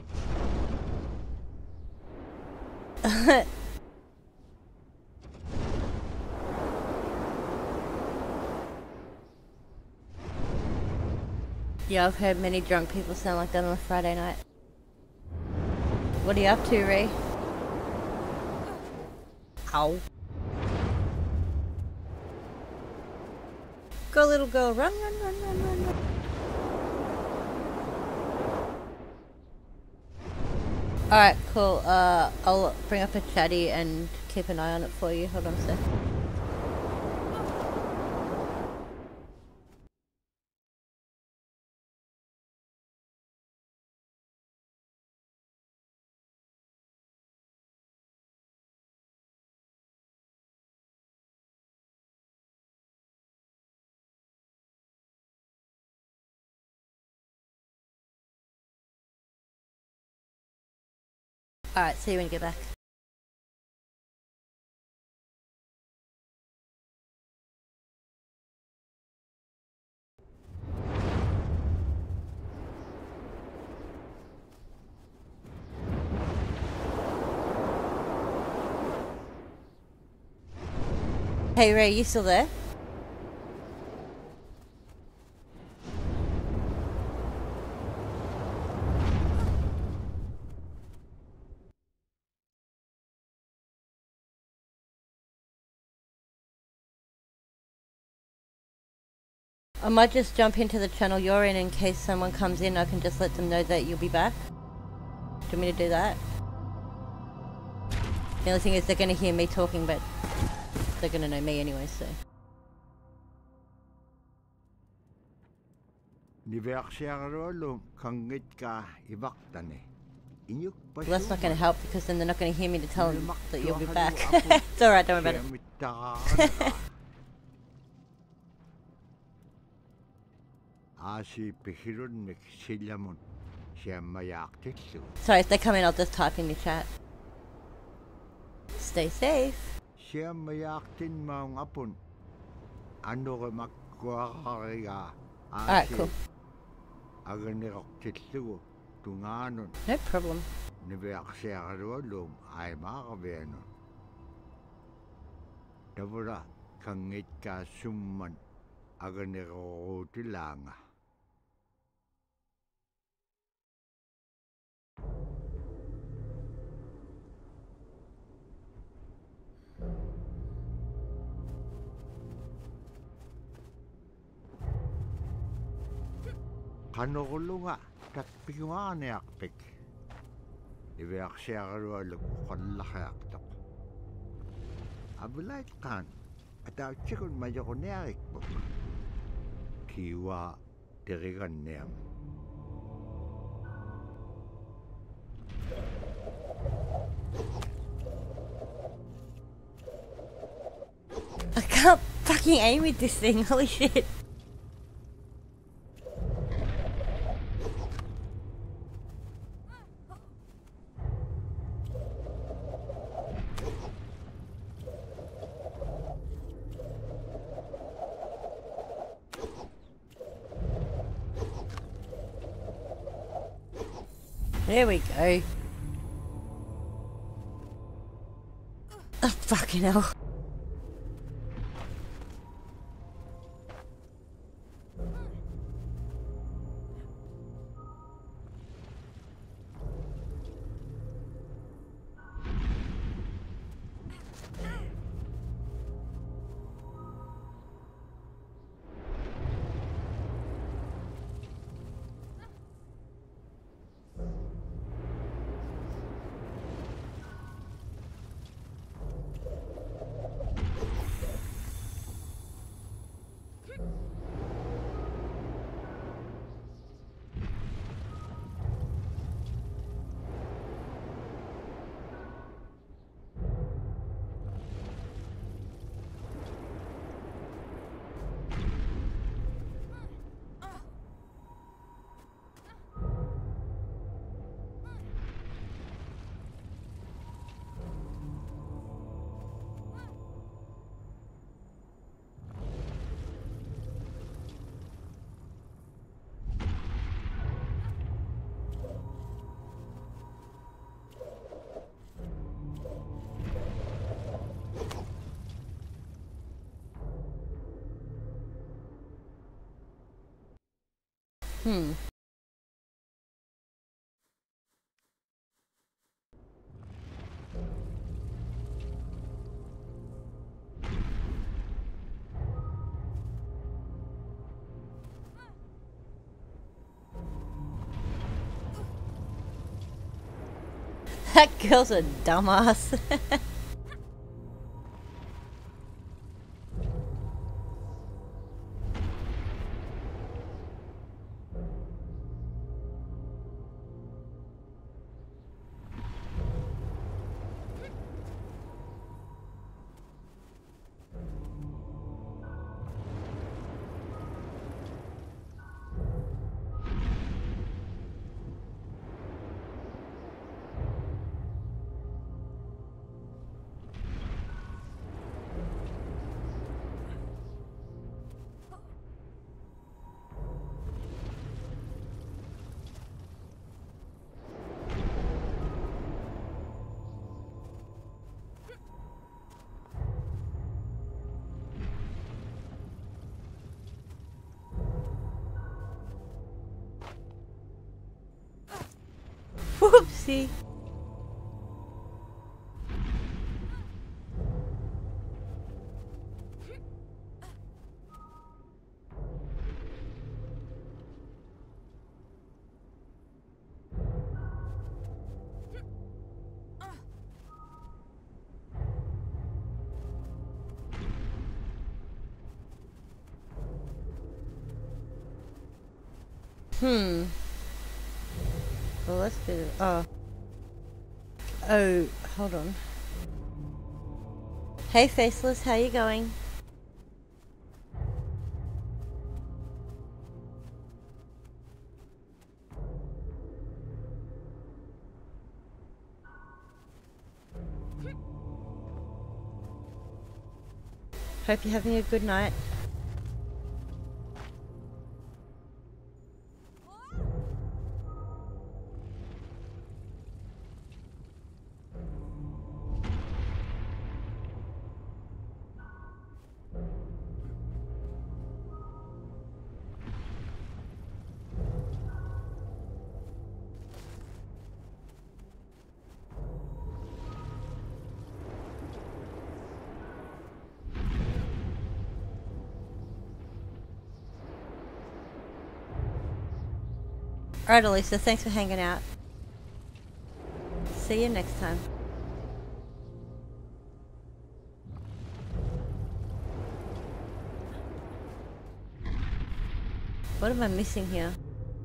Yeah, I've heard many drunk people sound like that on a Friday night. What are you up to, Ray? Ow. Go little girl, run, run, run, run, run, run. Alright, cool. I'll bring up a chatty and keep an eye on it for you. Hold on a sec. Alright, see you when you get back. Hey Ray, you still there? I might just jump into the channel you're in case someone comes in. I can just let them know that you'll be back. Do you want me to do that? The only thing is they're going to hear me talking, but they're going to know me anyway, so. Niverksiaruolum kangit ka ivaktane. Inyuk Well, that's not going to help because then they're not going to hear me to tell them that you'll be back. It's alright, don't worry about it. Asi pihirun mek silamun siamayaaktillu. Sorry, if they come in, I'll just type in the chat. Stay safe. Siamayaaktin maung apun. Ano ka magkuakariga. Alright, cool. Aganiroktillu tunganun. No problem. Niverksiaruolum ay makabenun. Davura kangit ka summan aganirootilanga. Kanogulunga takpiguaneakpik. Iverksiaruolum qallaqiaqtoq. Abulait kan atauchikun majokunearikpuk. Kiwa teriganneam. I can't fucking aim with this thing, holy shit. There we go. Oh, fucking hell. That girl's a dumbass. Whoopsie. Well, let's do. Oh, hold on. Hey, Faceless, how you going? Hope you're having a good night. Alright, Elisa, thanks for hanging out. See you next time. What am I missing here?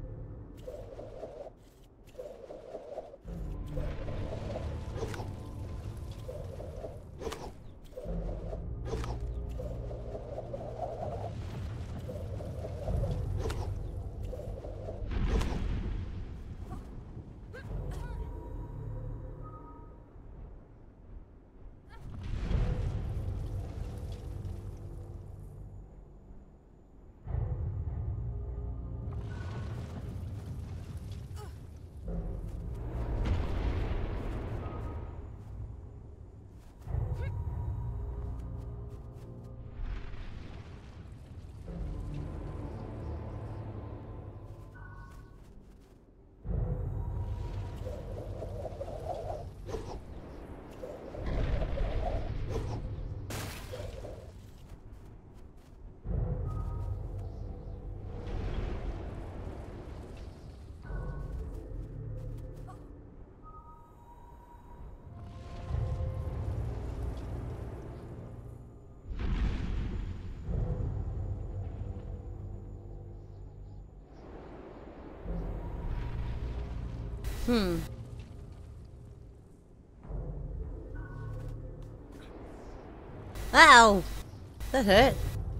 Ow! That hurt.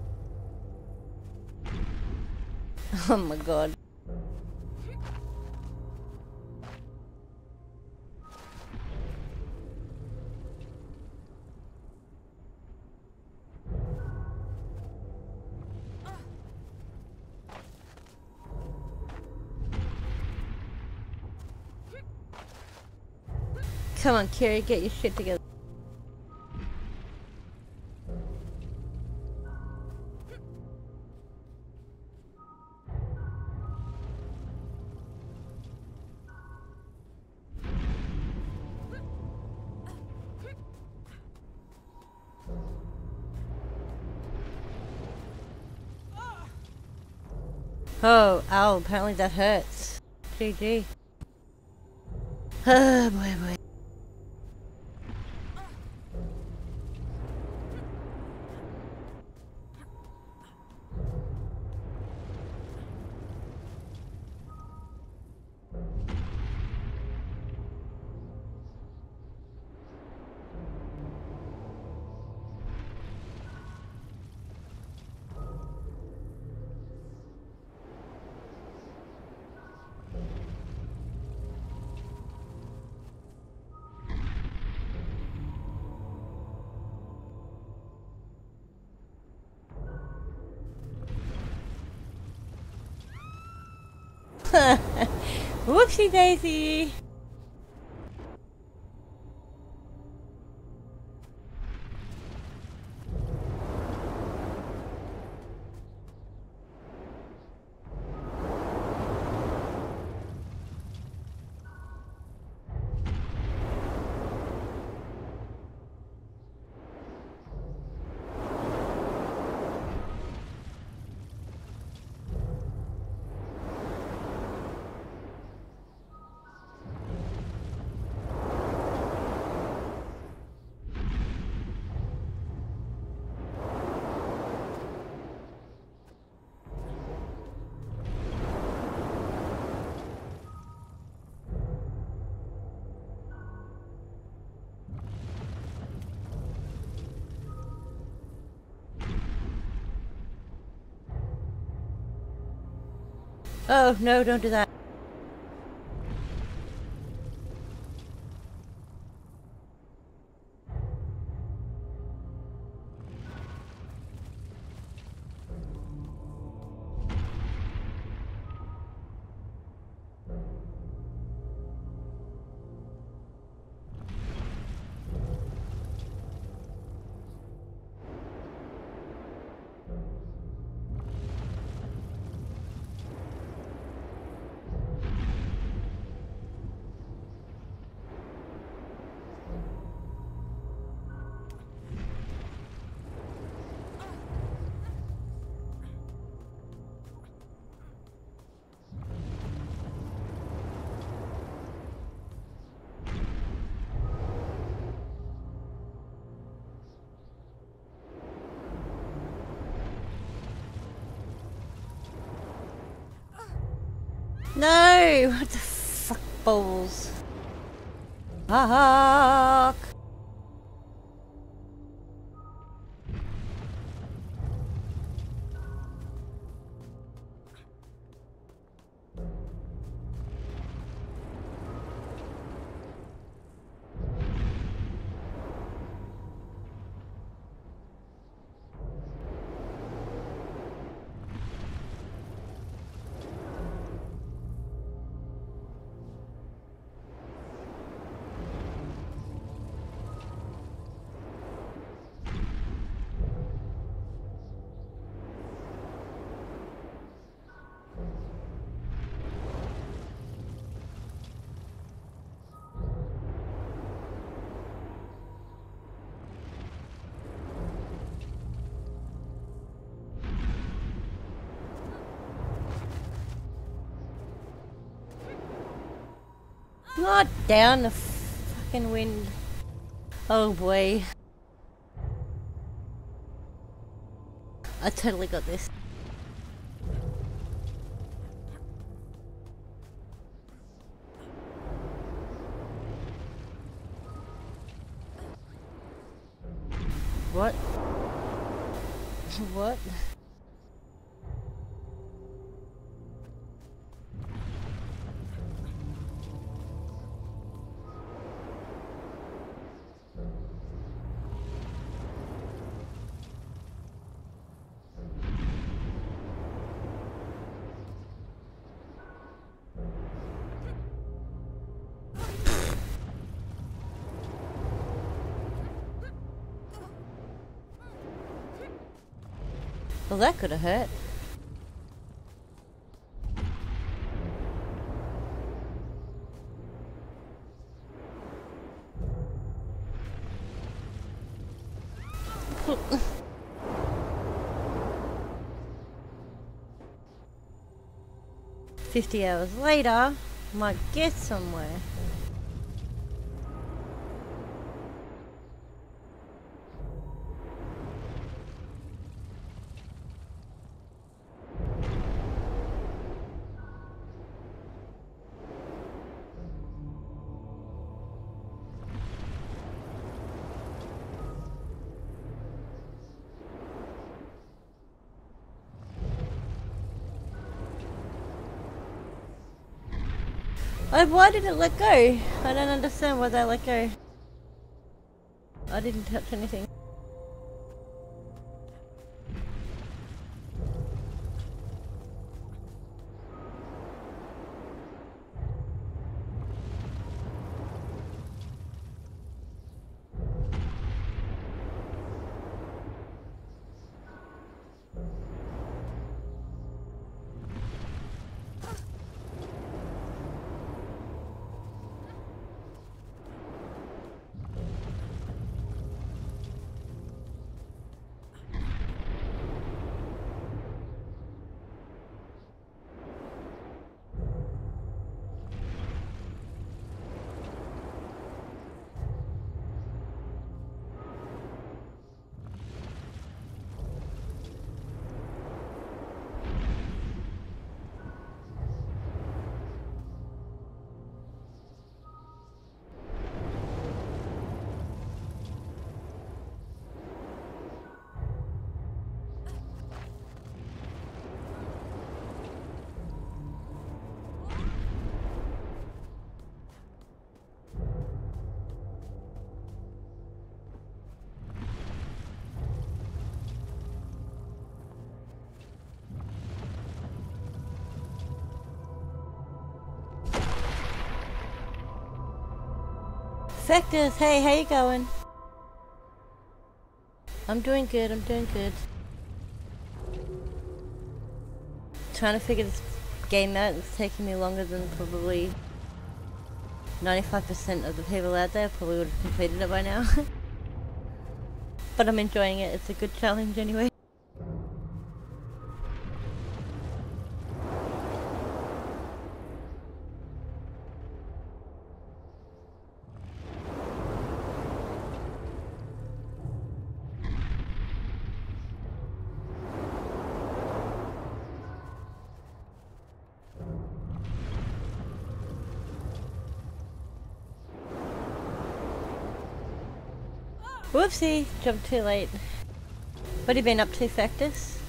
Oh my god. Come on, Kiri, get your shit together. Oh, ow, apparently that hurts. GG. Oh, boy. Whoopsie daisy! Oh, no, don't do that. No! What the fuck balls? Fuck! Not down the fucking wind. Oh boy. I totally got this. What? What? Well, that could have hurt. $50 later, might get somewhere. Why did it let go? I don't understand why they let go. I didn't touch anything. Vectors, hey, how you going? I'm doing good, I'm doing good. Trying to figure this game out. It's taking me longer than probably 95% of the people out there probably would have completed it by now. But I'm enjoying it, it's a good challenge anyway. Whoopsie, jumped too late. What have you been up to, Factus?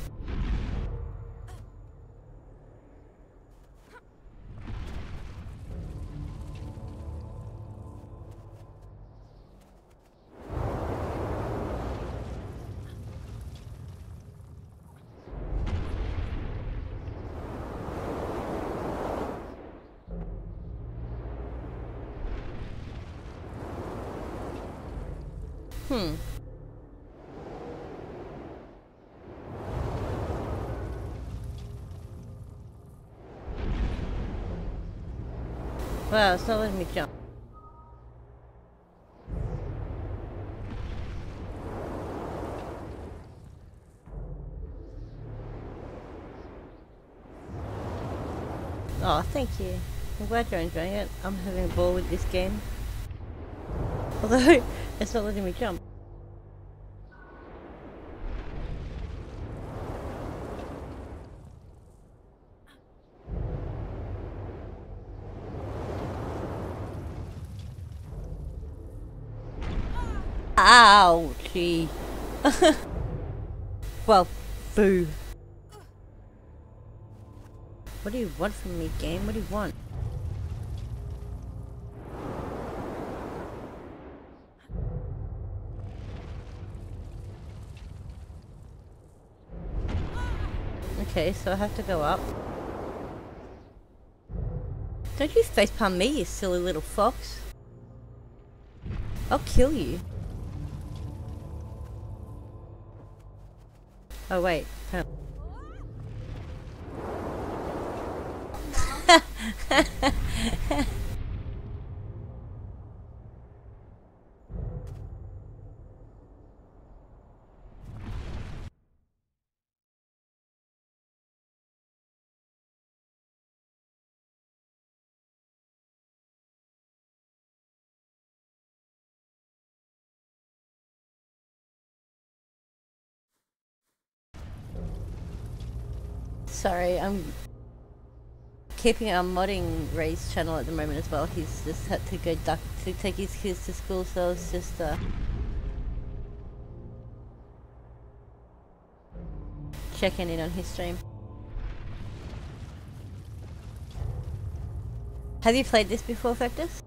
Wow, it's not letting me jump. Oh, thank you. I'm glad you're enjoying it. I'm having a ball with this game. Although, it's not letting me jump. Ouchie. Well, boo. What do you want from me, game? What do you want? Okay, so I have to go up. Don't you facepalm me, you silly little fox. I'll kill you. Oh wait. Oh. Sorry, I'm keeping our modding Ray's channel at the moment as well. He's just had to go to take his kids to school, so I was just checking in on his stream. Have you played this before, Factus?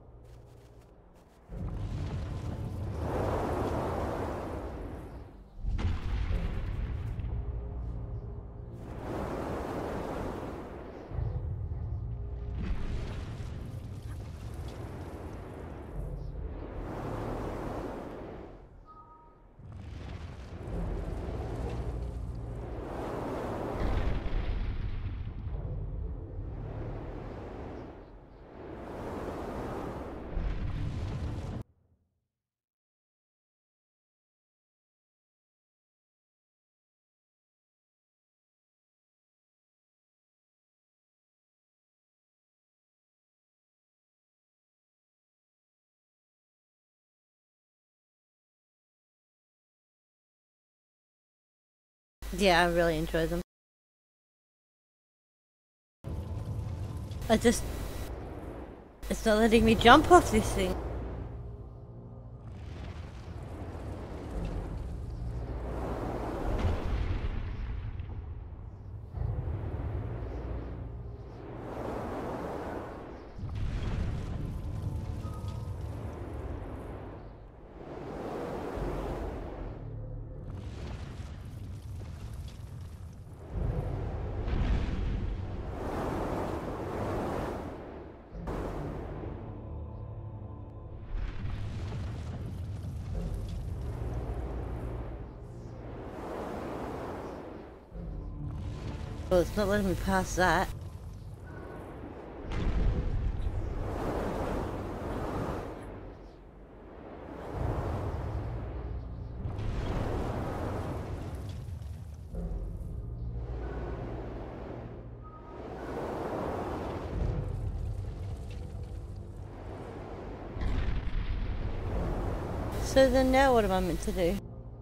Yeah, I really enjoy them. It's not letting me jump off this thing. Well, it's not letting me pass that. So then now what am I meant to do?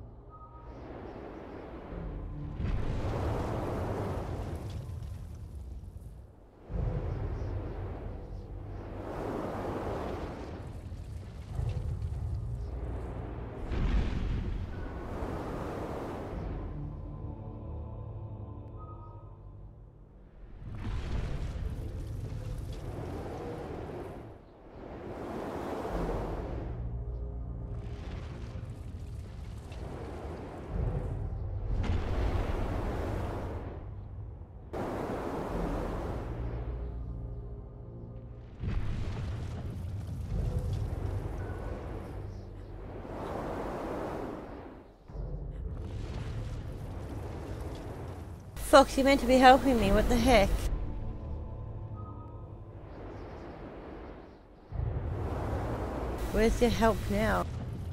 Fox, you're meant to be helping me, what the heck? Where's your help now?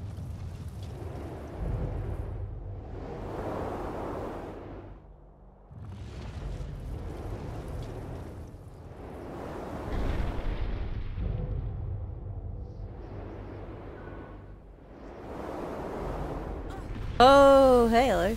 Oh, hey, hello.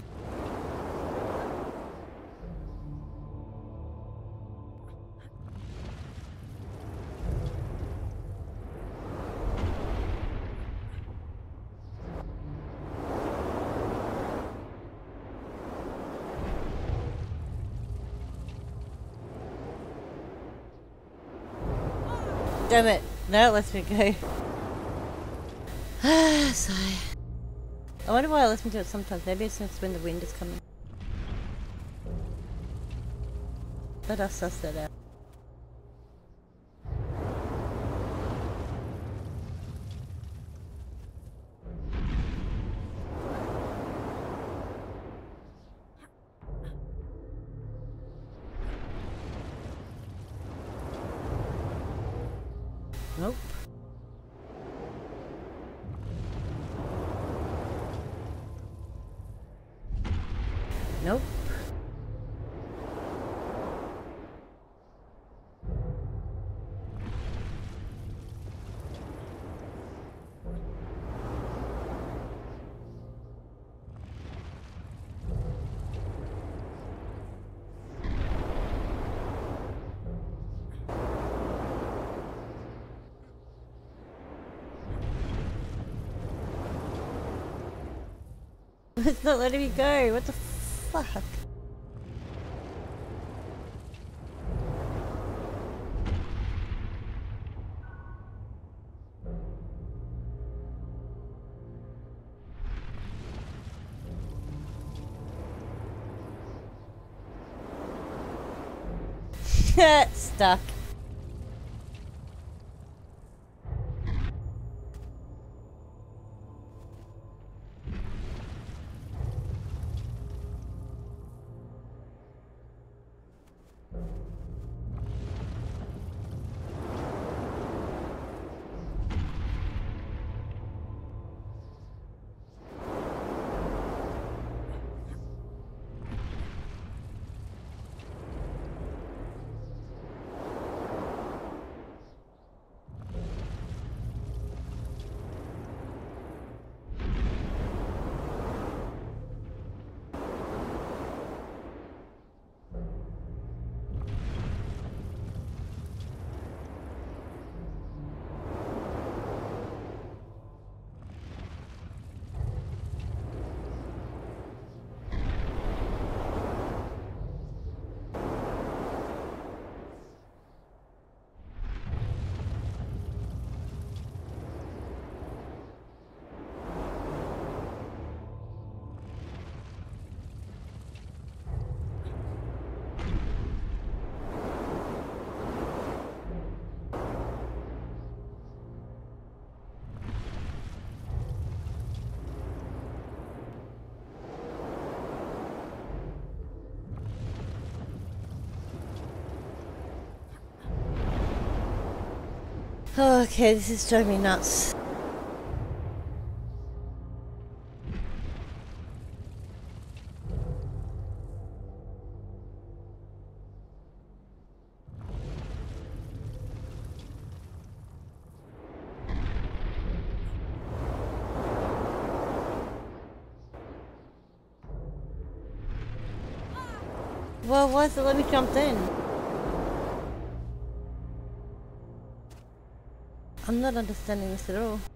Damn it. Now it lets me go. Sigh. I wonder why I listen to it sometimes. Maybe it's just when the wind is coming. Let us suss that out. Nope. Nope. It's not letting me go. What the fuck? Stuck. Oh, okay, this is driving me nuts. Well, why does it let me jump in? I'm not understanding this at all.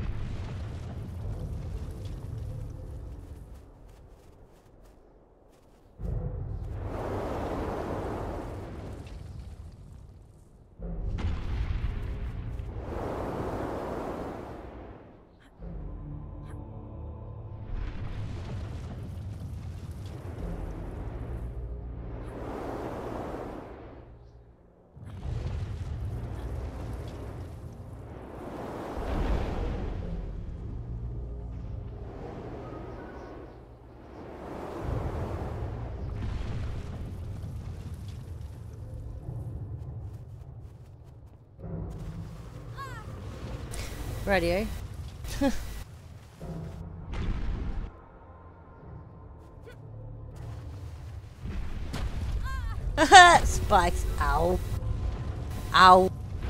Radio. Spikes. Ow. Ow.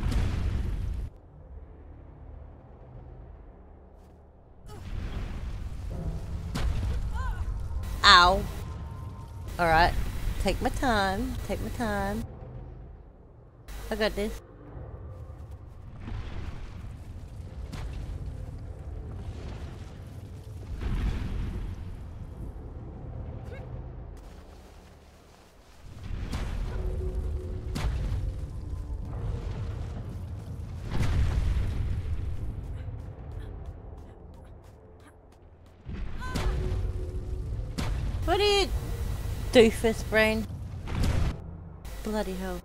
Ow. Alright. Take my time. Take my time. I got this. What are you, doofus brain? Bloody hell.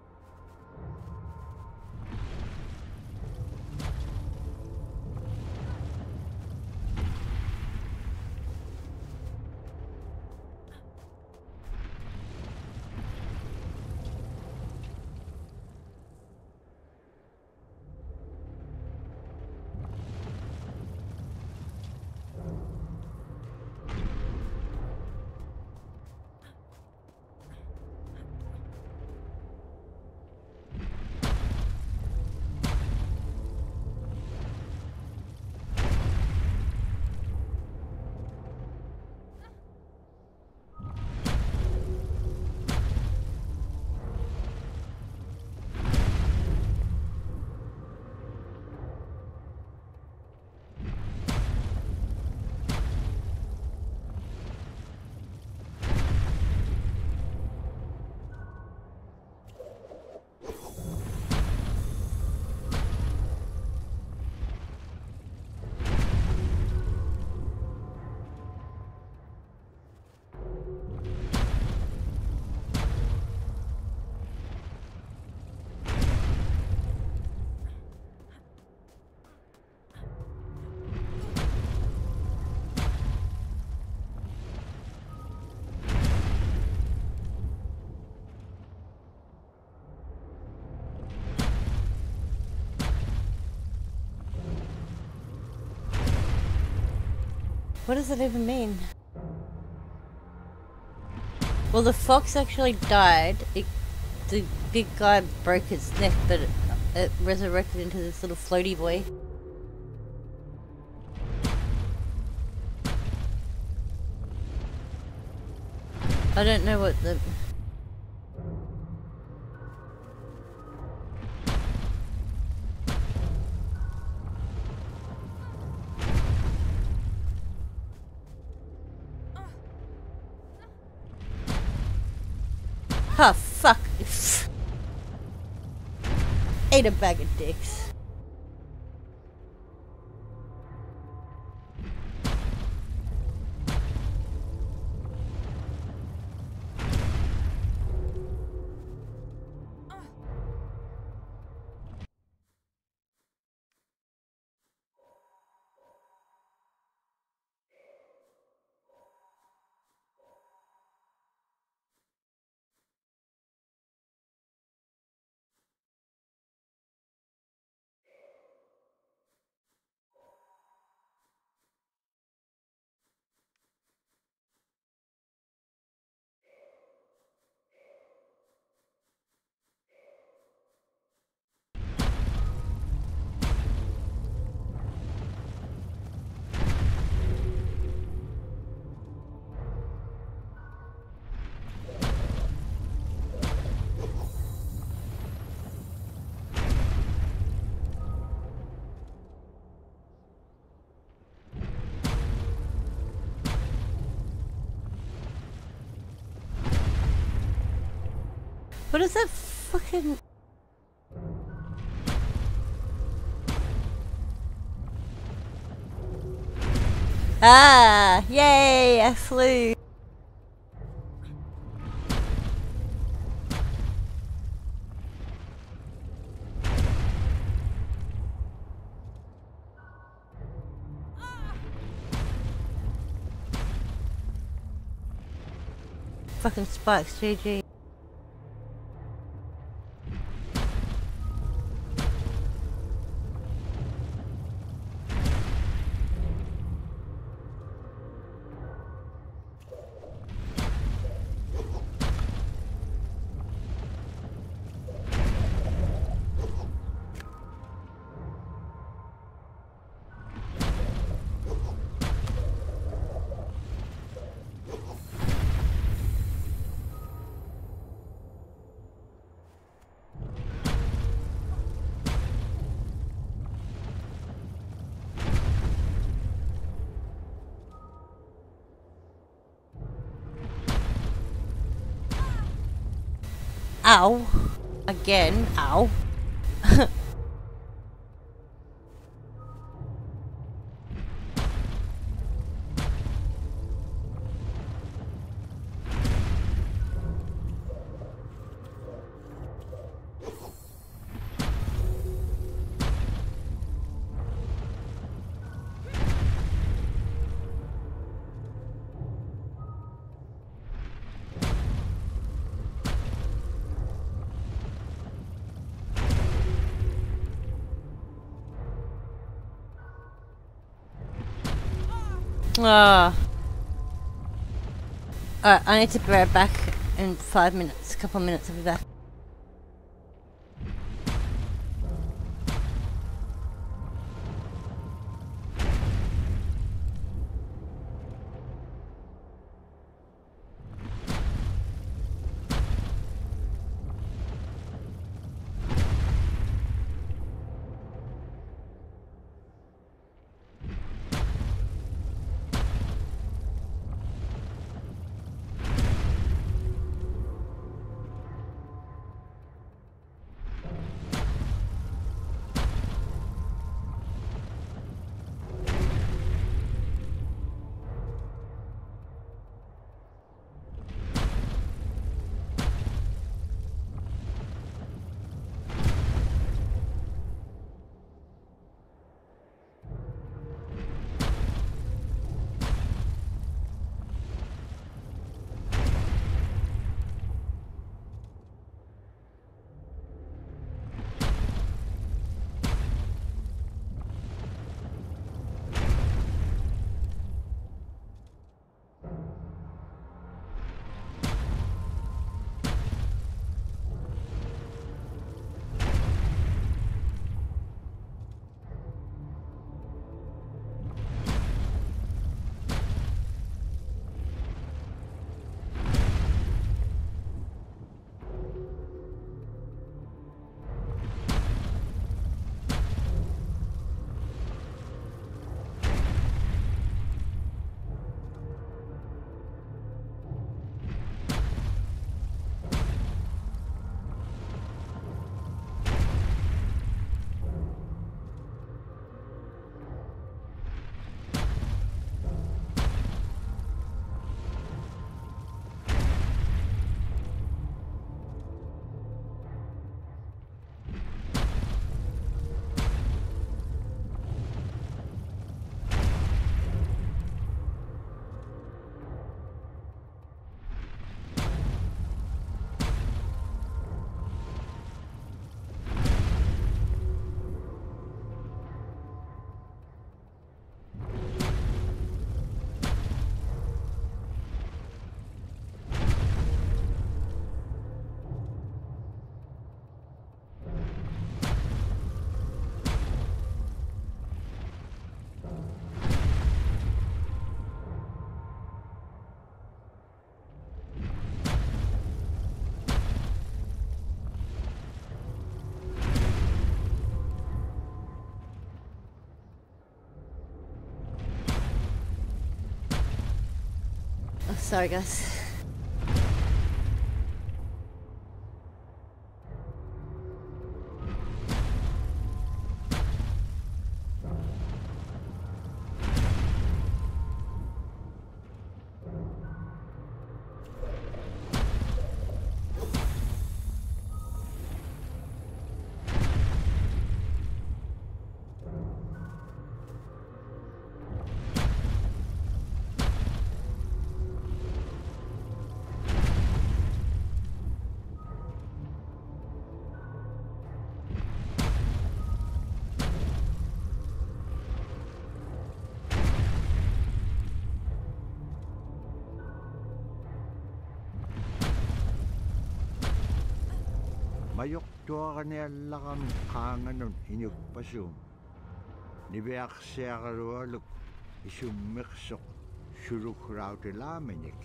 What does it even mean? Well, the fox actually died. The big guy broke its neck, but it resurrected into this little floaty boy. I don't know what the... Oh, fuck. Ate a bag of dicks. What is that fucking... Ah! Yay! I flew! Fucking spikes, GG. Ow. Again. Ow. Ah. Alright, I need to be right back in 5 minutes. A couple of minutes, I'll be back. Sorry, guys. Majoktuaqaniallaqami qaanganun iñukpasuum niviaqsiaqalualuk isummiqsoq sulukrautilaaminik.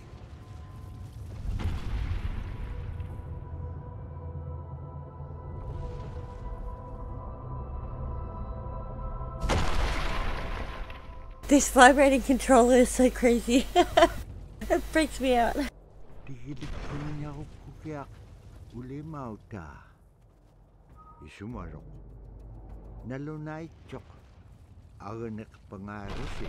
This vibrating controller is so crazy. It freaks me out. Tigilikkunniaqukkukiaq ulimauta isumarok nalunaitsoq ageneqpangaarusi.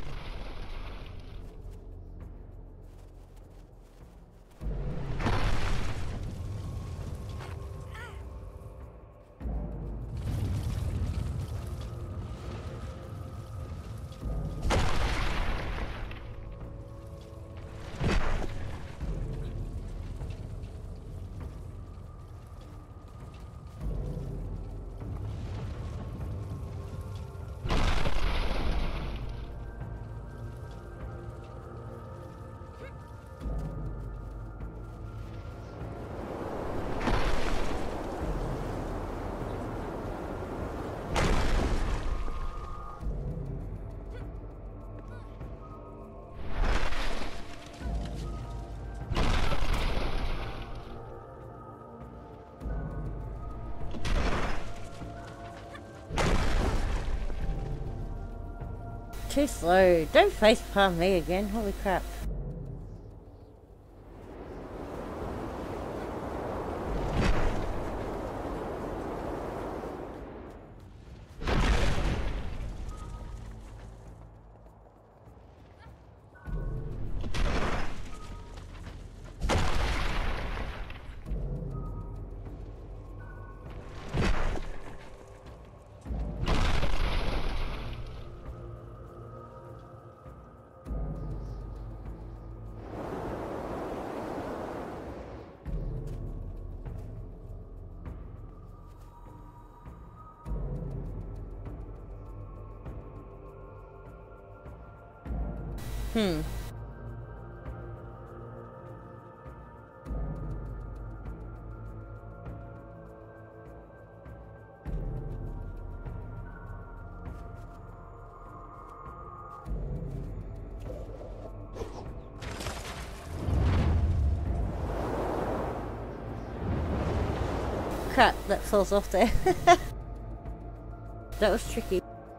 Too slow. Don't facepalm me again. Holy crap. Crap, that falls off there. That was tricky.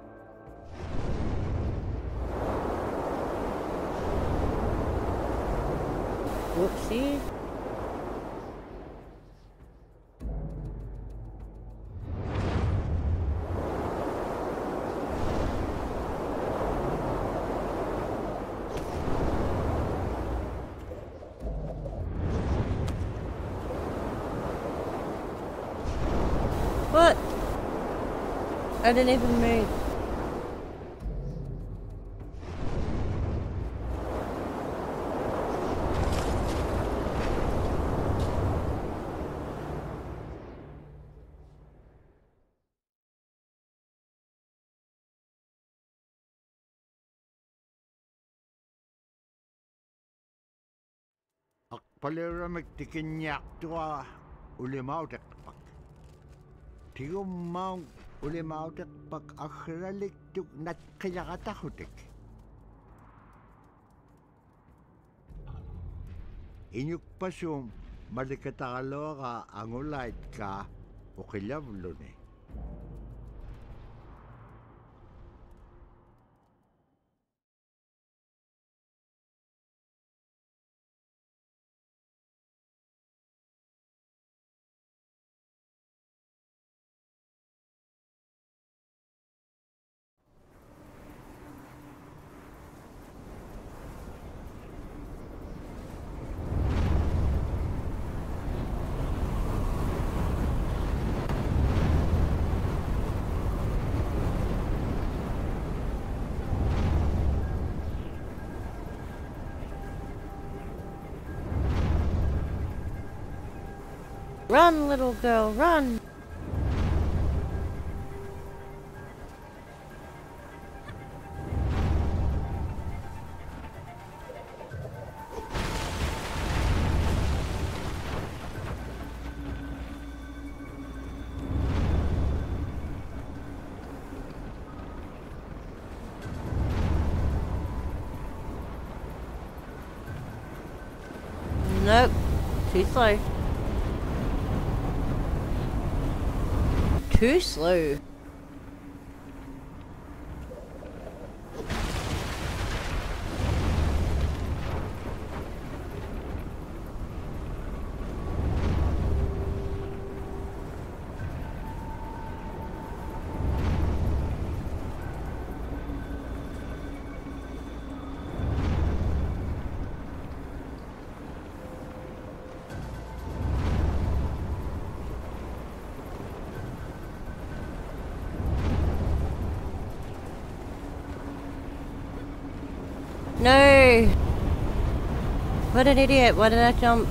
Whoopsie. What? I didn't even move. Aqpaliramik tikinniaqtua ulimauteqpak. Tigummaung ulimauteqpak aggraliktuk natqiyaqatahutik. Iñukpasum malikataqaluaqa angulaitka uqillavluni. Run, little girl, run! Nope. Too slow. Too slow. No! What an idiot. Why did I jump?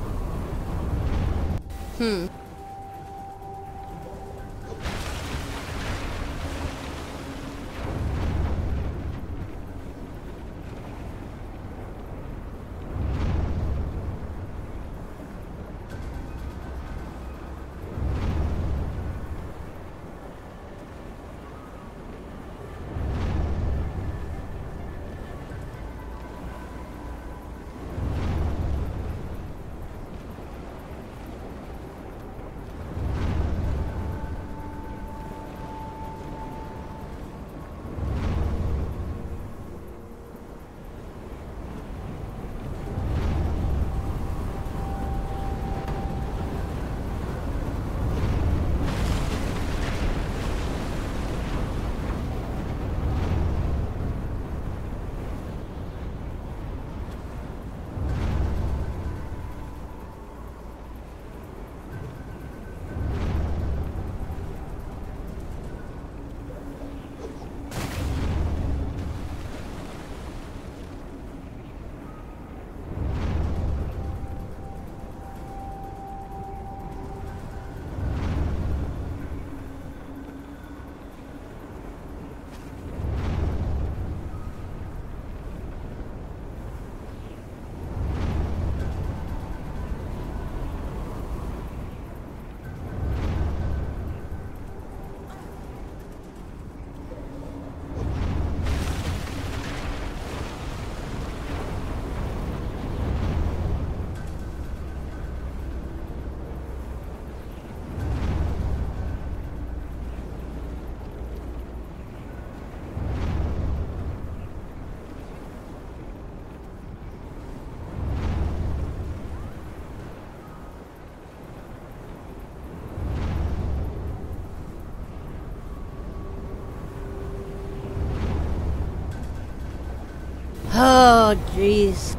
Oh, jeez.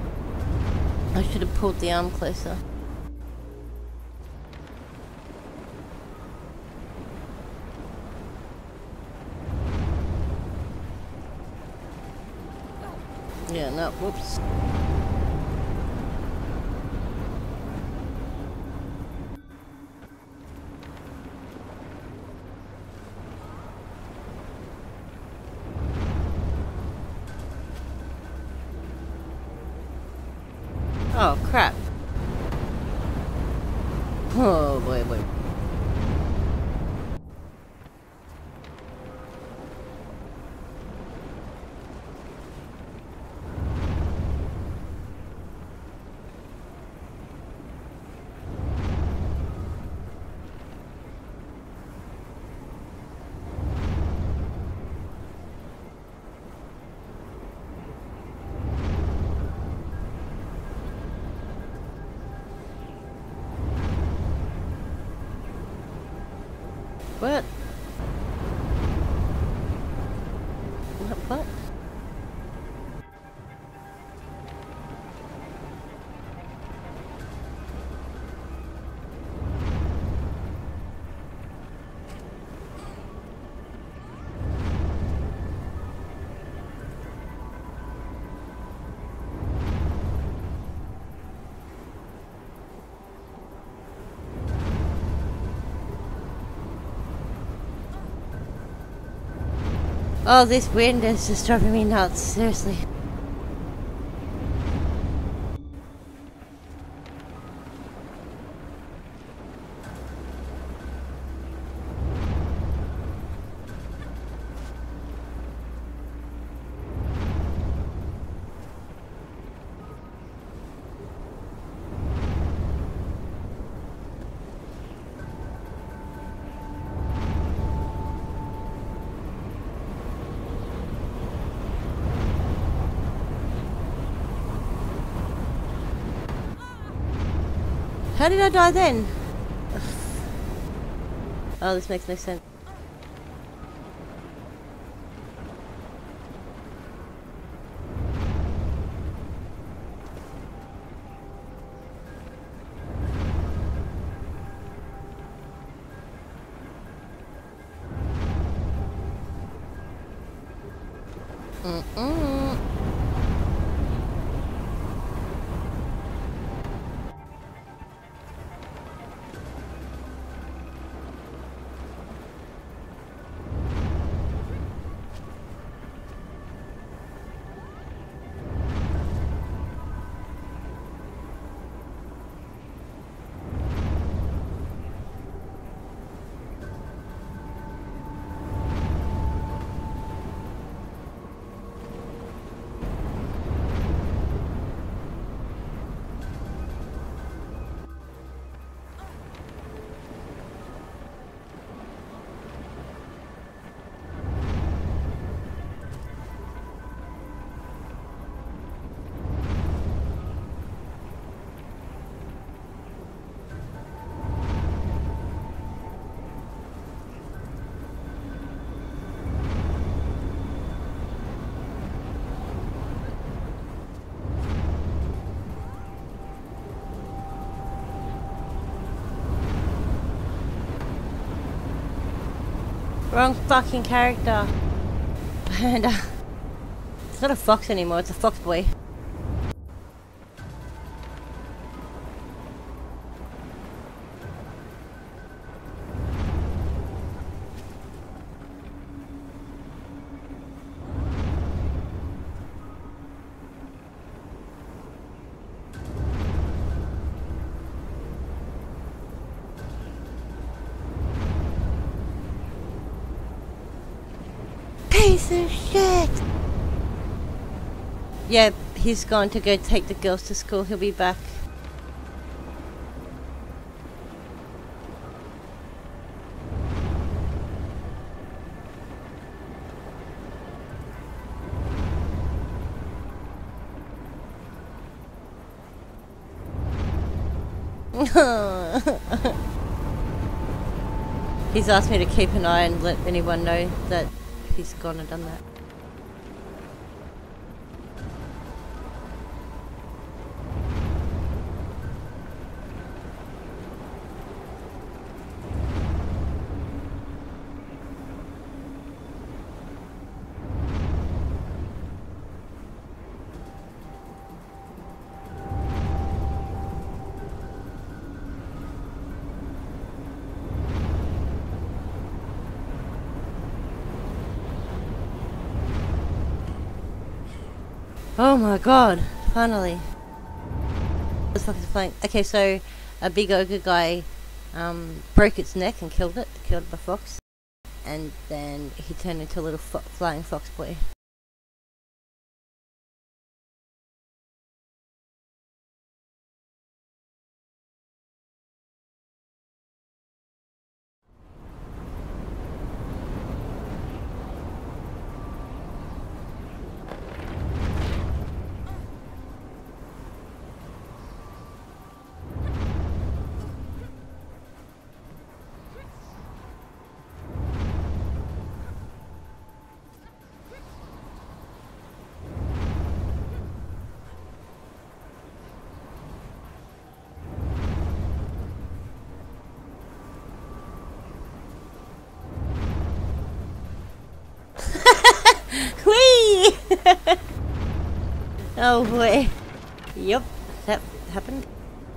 I should have pulled the arm closer. Yeah, no, whoops. Oh, crap. Oh, boy, boy. What? What? Oh, this wind is just driving me nuts, seriously. How did I die then? Oh, this makes no sense. Mm-mm. Wrong fucking character. And it's not a fox anymore, it's a fox boy. Piece of shit! Yeah, he's gone to go take the girls to school. He'll be back. He's asked me to keep an eye and let anyone know that he's gone and done that. Oh my god, finally. What the fuck is flying? Okay, so a big ogre guy broke its neck and killed the fox. And then he turned into a little flying fox boy. Whee! Oh boy. Yep, that happened.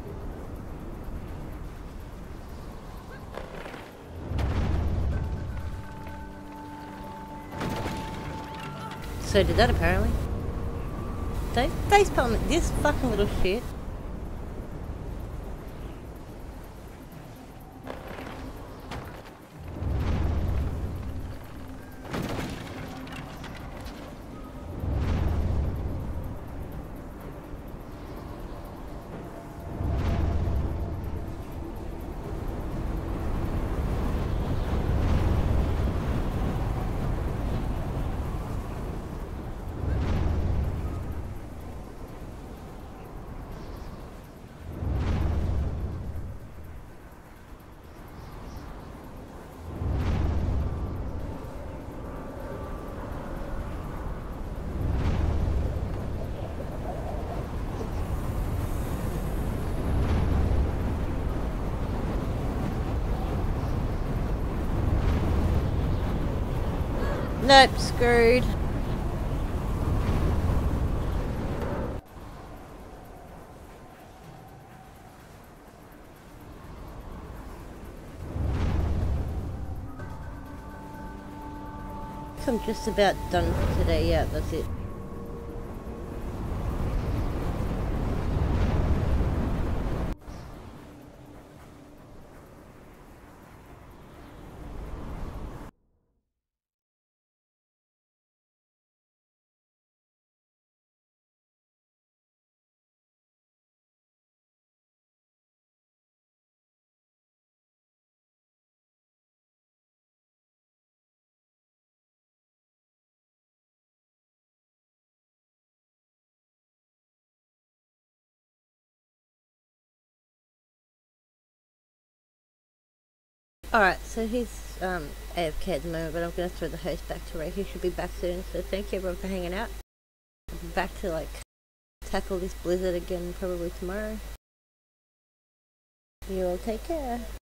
So did that apparently. Don't facepalm this fucking little shit. Nope, screwed. I'm just about done for today. Yeah, that's it. Alright, so he's AFK at the moment, but I'm gonna throw the host back to Ray. He should be back soon, so thank you everyone for hanging out. I'll be back to like tackle this blizzard again probably tomorrow. You all take care.